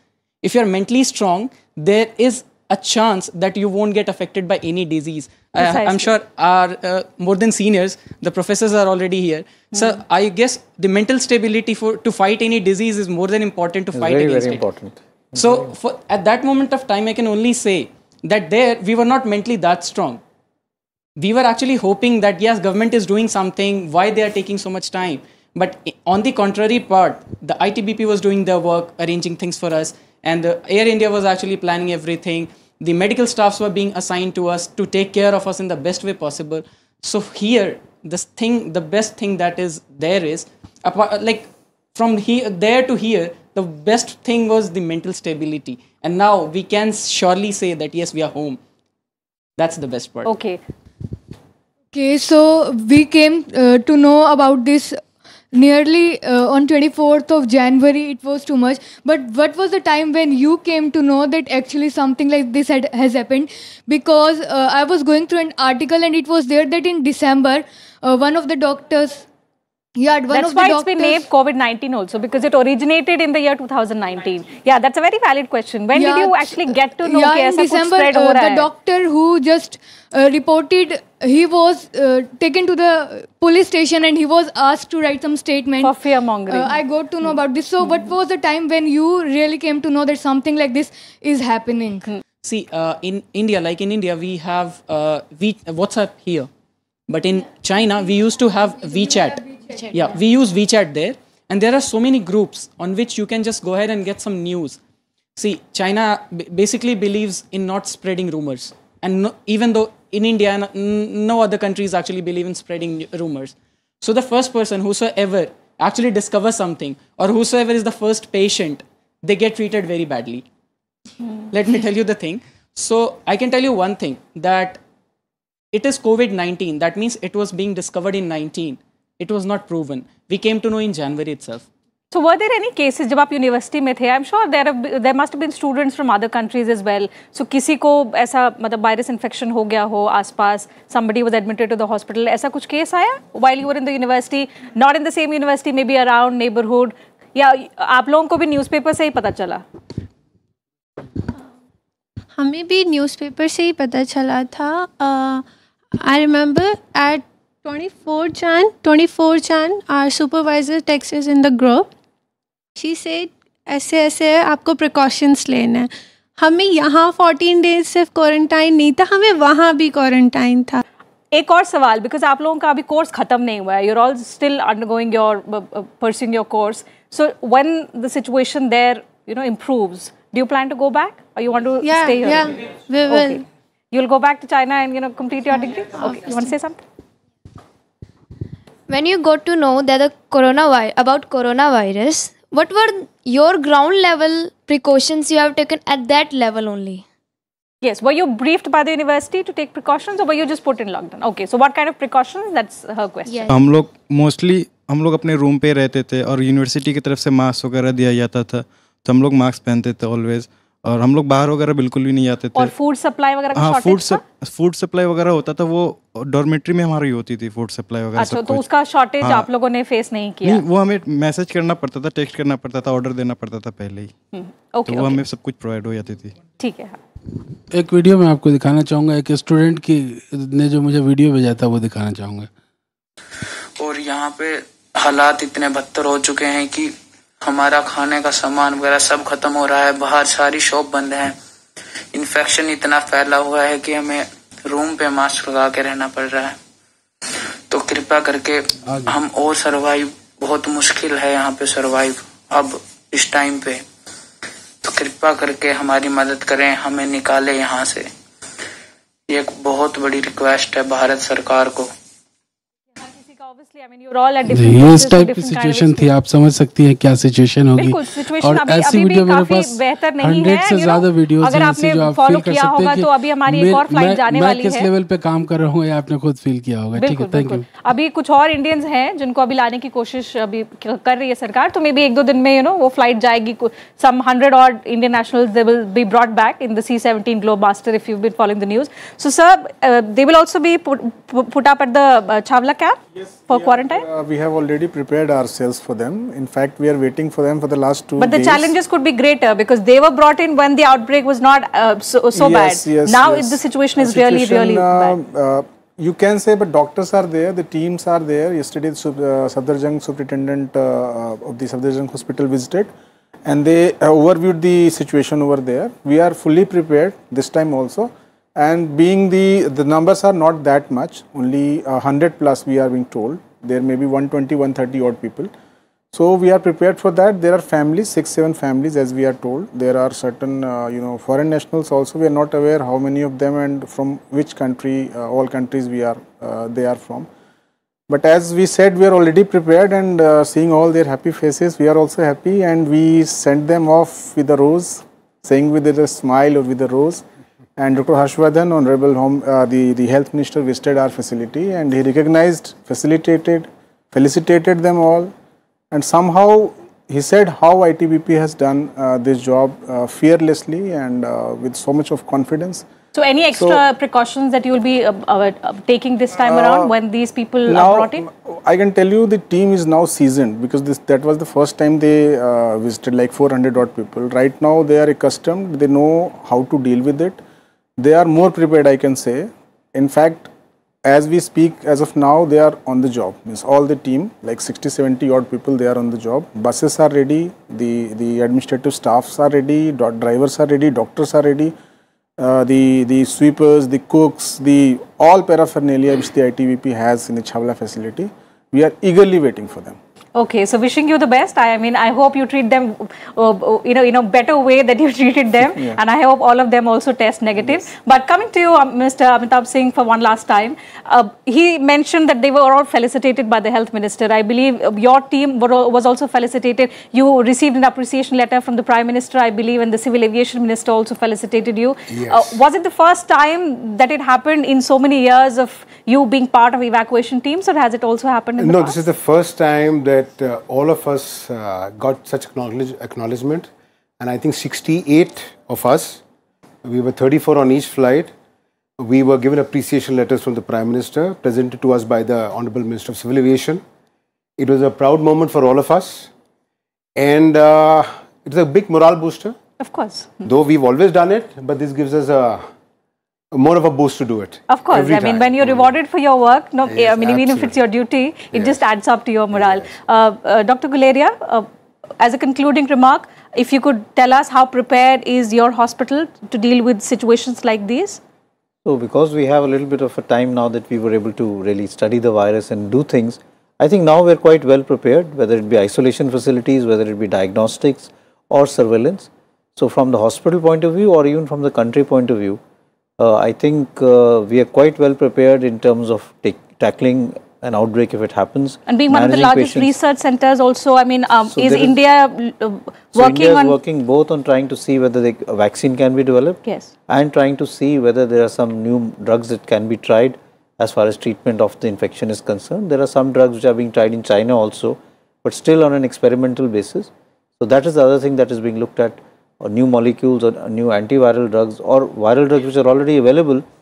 Speaker 14: if you're mentally strong, there is a chance that you won't get affected by any disease. I, I'm sure our uh, more than seniors, the professors are already here. Mm. So I guess the mental stability for to fight any disease is more than important to
Speaker 12: it's
Speaker 14: fight
Speaker 12: very,
Speaker 14: against
Speaker 12: very
Speaker 14: it.
Speaker 12: important.
Speaker 14: So for, at that moment of time, I can only say that there we were not mentally that strong. We were actually hoping that yes, government is doing something, why they are taking so much time. But on the contrary part, the I T B P was doing their work, arranging things for us, and the Air India was actually planning everything. The medical staffs were being assigned to us to take care of us in the best way possible. So here, this thing, the best thing that is there is, like from here, there to here, the best thing was the mental stability. And now we can surely say that yes, we are home. That's the best part.
Speaker 1: Okay.
Speaker 17: Okay, so we came uh, to know about this nearly uh, on twenty-fourth of January. It was too much. But what was the time when you came to know that actually something like this had, has happened? Because uh, I was going through an article and it was there that in December, uh, one of the doctors, yeah, one
Speaker 1: that's
Speaker 17: of
Speaker 1: why
Speaker 17: the
Speaker 1: it's been named COVID nineteen also, because it originated in the year two thousand nineteen. Yeah, that's a very valid question. When
Speaker 17: yeah,
Speaker 1: did you actually get to know
Speaker 17: yeah,
Speaker 1: कि
Speaker 17: in
Speaker 1: ऐसा कुछ
Speaker 17: December,
Speaker 1: spread
Speaker 17: uh,
Speaker 1: हो रहा
Speaker 17: the
Speaker 1: है?
Speaker 17: doctor who just uh, reported, he was uh, taken to the police station and he was asked to write some statement.
Speaker 1: For fear mongering.
Speaker 17: Uh, I got to know about this. So,
Speaker 1: Hmm.
Speaker 17: what was the time when you really came to know that something like this is happening?
Speaker 1: Hmm.
Speaker 14: See, uh, in India, like in India, we have uh, we, WhatsApp here. But in China, we used to have WeChat. Yeah, we use WeChat there. And there are so many groups on which you can just go ahead and get some news. See, China b- basically believes in not spreading rumors. And no, even though in India, n- no other countries actually believe in spreading rumors. So the first person, whosoever actually discovers something, or whosoever is the first patient, they get treated very badly. Hmm. Let me tell you the thing. So I can tell you one thing, that it is COVID nineteen. That means it was being discovered in nineteen. It was not proven. We came to know in January itself.
Speaker 1: So were there any cases जब आप university में थे? I'm sure there have, there must have been students from other countries as well. So किसी को ऐसा मतलब virus infection हो गया हो आसपास, somebody was admitted to the hospital, ऐसा कुछ case आया while you were in the university, not in the same university, maybe around neighborhood, या आप लोगों को भी newspaper से ही पता चला?
Speaker 5: हमें भी न्यूज़पेपर से ही पता चला था. I remember at twenty-four Jan, twenty-four Jan, our supervisor texts us in the group. She said, ऐसे ऐसे है, आपको precautions लेना है. हमें यहाँ fourteen days सिर्फ क्वारंटाइन नहीं था, हमें वहाँ भी क्वारंटाइन था.
Speaker 1: एक और सवाल, because आप लोगों का अभी कोर्स खत्म नहीं हुआ है, you're all still undergoing your uh, pursuing your course. So when the situation there, you know, improves, do you plan to go back or you want to
Speaker 5: yeah,
Speaker 1: stay here?
Speaker 5: Yeah, we will.
Speaker 1: Okay. You'll go back to China and you know complete your degree. Okay. You want to say something?
Speaker 18: When you got to know that the coronavirus about coronavirus, what were your ground level precautions you have taken at that level only?
Speaker 1: Yes. Were you briefed by the university to take precautions, or were you just put in lockdown? Okay. So what kind of precautions? That's her question.
Speaker 18: Yes.
Speaker 19: हम लोग mostly हम लोग अपने room पे रहते थे और university की तरफ से मास्क वगैरह दिया जाता था, तो हम लोग मास्क पहनते थे ऑलवेज, और हम लोग बाहर वगैरह बिल्कुल भी नहीं जाते थे.
Speaker 1: और फूड सप्लाई वगैरह
Speaker 19: हाँ, फूड फूड सप्लाई वगैरह होता था, वो डॉर्मेट्री में हमारी होती थी फूड सप्लाई वगैरह.
Speaker 1: अच्छा, तो उसका शॉर्टेज
Speaker 19: हाँ,
Speaker 1: आप लोगों ने फेस नहीं किया?
Speaker 19: नहीं, वो हमें मैसेज करना पड़ता था, टेक्स्ट करना पड़ता था, ऑर्डर देना पड़ता था पहले ही.
Speaker 1: ओके,
Speaker 19: तो वो हमें सब कुछ प्रोवाइड हो जाती थी.
Speaker 1: ठीक है.
Speaker 3: एक वीडियो मैं आपको दिखाना चाहूँगा, एक स्टूडेंट की ने जो मुझे वीडियो भेजा था वो दिखाना चाहूँगा.
Speaker 20: और यहाँ पे हालात इतने बदतर हो चुके हैं कि हमारा खाने का सामान वगैरह सब खत्म हो रहा है, बाहर सारी शॉप बंद है, इन्फेक्शन इतना फैला हुआ है कि हमें रूम पे मास्क लगा के रहना पड़ रहा है. तो कृपा करके हम और सरवाइव, बहुत मुश्किल है यहाँ पे सरवाइव अब इस टाइम पे, तो कृपा करके हमारी मदद करें, हमें निकाले यहाँ से. ये एक बहुत बड़ी रिक्वेस्ट है भारत सरकार को.
Speaker 3: ये इस टाइप की सिचुएशन थी, आप समझ सकती हैं क्या सिचुएशन होगी. और ऐसी वीडियो मेरे पास हंड्रेड से ज्यादा वीडियोस हैं जो आप फील कर सकते हैं कि तो अभी हमारी एक और फ्लाइट जाने वाली है. मैं किस लेवल पे काम कर रहा हूँ, ये आपने खुद फील किया होगा. ठीक है, थैंक यू.
Speaker 1: अभी कुछ और इंडियंस हैं जिनको अभी लाने की कोशिश अभी कर रही है सरकार, तो मे बी एक दो दिन में यू नो वो फ्लाइट जाएगी. सम हंड्रेड और Indian nationals they will be brought back in the C seventeen Globemaster, if you been following the news. So sir, they will also be put up at the Chhawla camp. for quarantine?
Speaker 8: Uh, we have already prepared ourselves for them. In fact, we are waiting for them for the last two
Speaker 1: But the
Speaker 8: days.
Speaker 1: challenges could be greater because they were brought in when the outbreak was not uh, so, so
Speaker 8: yes,
Speaker 1: bad.
Speaker 8: Yes,
Speaker 1: now
Speaker 8: yes.
Speaker 1: It, the situation is
Speaker 8: the situation,
Speaker 1: really, really
Speaker 8: uh,
Speaker 1: bad.
Speaker 8: Uh, you can say, but doctors are there, the teams are there. Yesterday, the uh, Safdarjung superintendent uh, of the Safdarjung hospital visited and they uh, overviewed the situation over there. We are fully prepared this time also. And being the, the numbers are not that much, only one hundred plus we are being told. There may be one twenty, one thirty odd people. So we are prepared for that. There are families, six, seven families as we are told. There are certain, uh, you know, foreign nationals also. We are not aware how many of them and from which country, uh, all countries we are, uh, they are from. But as we said, we are already prepared and uh, seeing all their happy faces, we are also happy and we sent them off with a rose, saying with a smile or with a rose. And Doctor Harshvardhan, Honorable Home, uh, the, the Health Minister visited our facility and he recognized, facilitated, felicitated them all. And somehow he said how I T B P has done uh, this job uh, fearlessly and uh, with so much of confidence.
Speaker 1: So any extra
Speaker 8: so,
Speaker 1: precautions that you will be uh, uh, taking this time
Speaker 8: uh,
Speaker 1: around when these people
Speaker 8: now,
Speaker 1: are brought in?
Speaker 8: I can tell you the team is now seasoned because this that was the first time they uh, visited like four hundred odd people. Right now they are accustomed, they know how to deal with it. They are more prepared, I can say. In fact, as we speak, as of now, they are on the job. Means all the team, like sixty, seventy odd people, they are on the job. Buses are ready, the, the administrative staffs are ready, drivers are ready, doctors are ready. Uh, the, the sweepers, the cooks, the all paraphernalia which the I T B P has in the Chhavla facility, we are eagerly waiting for them.
Speaker 1: Okay, so wishing you the best. I mean, I hope you treat them, uh, you know, in a better way that you treated them,
Speaker 8: Yeah.
Speaker 1: and I hope all of them also test negative. Yes. But coming to you, um, Mister Amitabh Singh, for one last time, uh, he mentioned that they were all felicitated by the Health Minister. I believe uh, your team were, was also felicitated. You received an appreciation letter from the Prime Minister, I believe, and the Civil Aviation Minister also felicitated you.
Speaker 6: Yes.
Speaker 1: Uh, was it the first time that it happened in so many years of you being part of evacuation teams, or has it also happened in the
Speaker 6: no,
Speaker 1: past?
Speaker 6: this is the first time that uh, all of us uh, got such acknowledge acknowledgement, and I think sixty-eight of us, we were thirty-four on each flight, we were given appreciation letters from the Prime Minister presented to us by the Honourable Minister of Civil Aviation. It was a proud moment for all of us, and uh, it's a big morale booster.
Speaker 1: Of course.
Speaker 6: Though we've always done it, but this gives us a more of a boost to do it.
Speaker 1: Of course,
Speaker 6: every
Speaker 1: I mean,
Speaker 6: time.
Speaker 1: when you're rewarded for your work, no,
Speaker 6: Yes,
Speaker 1: I mean, even if it's your duty, it
Speaker 6: Yes.
Speaker 1: just adds up to your morale. Uh, uh, Doctor Guleria, uh, as a concluding remark, if you could tell us how prepared is your hospital to deal with situations like these?
Speaker 12: So because we have a little bit of a time now that we were able to really study the virus and do things, I think now we're quite well prepared, whether it be isolation facilities, whether it be diagnostics or surveillance. So from the hospital point of view or even from the country point of view, uh, I think uh, we are quite well prepared in terms of take, tackling an outbreak if it happens.
Speaker 1: And being one of the largest patients. research centers also, I mean, um,
Speaker 12: So
Speaker 1: is
Speaker 12: there is-
Speaker 1: India uh,
Speaker 12: So
Speaker 1: working
Speaker 12: India is
Speaker 1: on...
Speaker 12: working both on trying to see whether the a vaccine can be developed
Speaker 1: Yes.
Speaker 12: and trying to see whether there are some new drugs that can be tried as far as treatment of the infection is concerned. There are some drugs which are being tried in China also, but still on an experimental basis. So that is the other thing that is being looked at, or new molecules or new antiviral drugs or viral drugs which are already available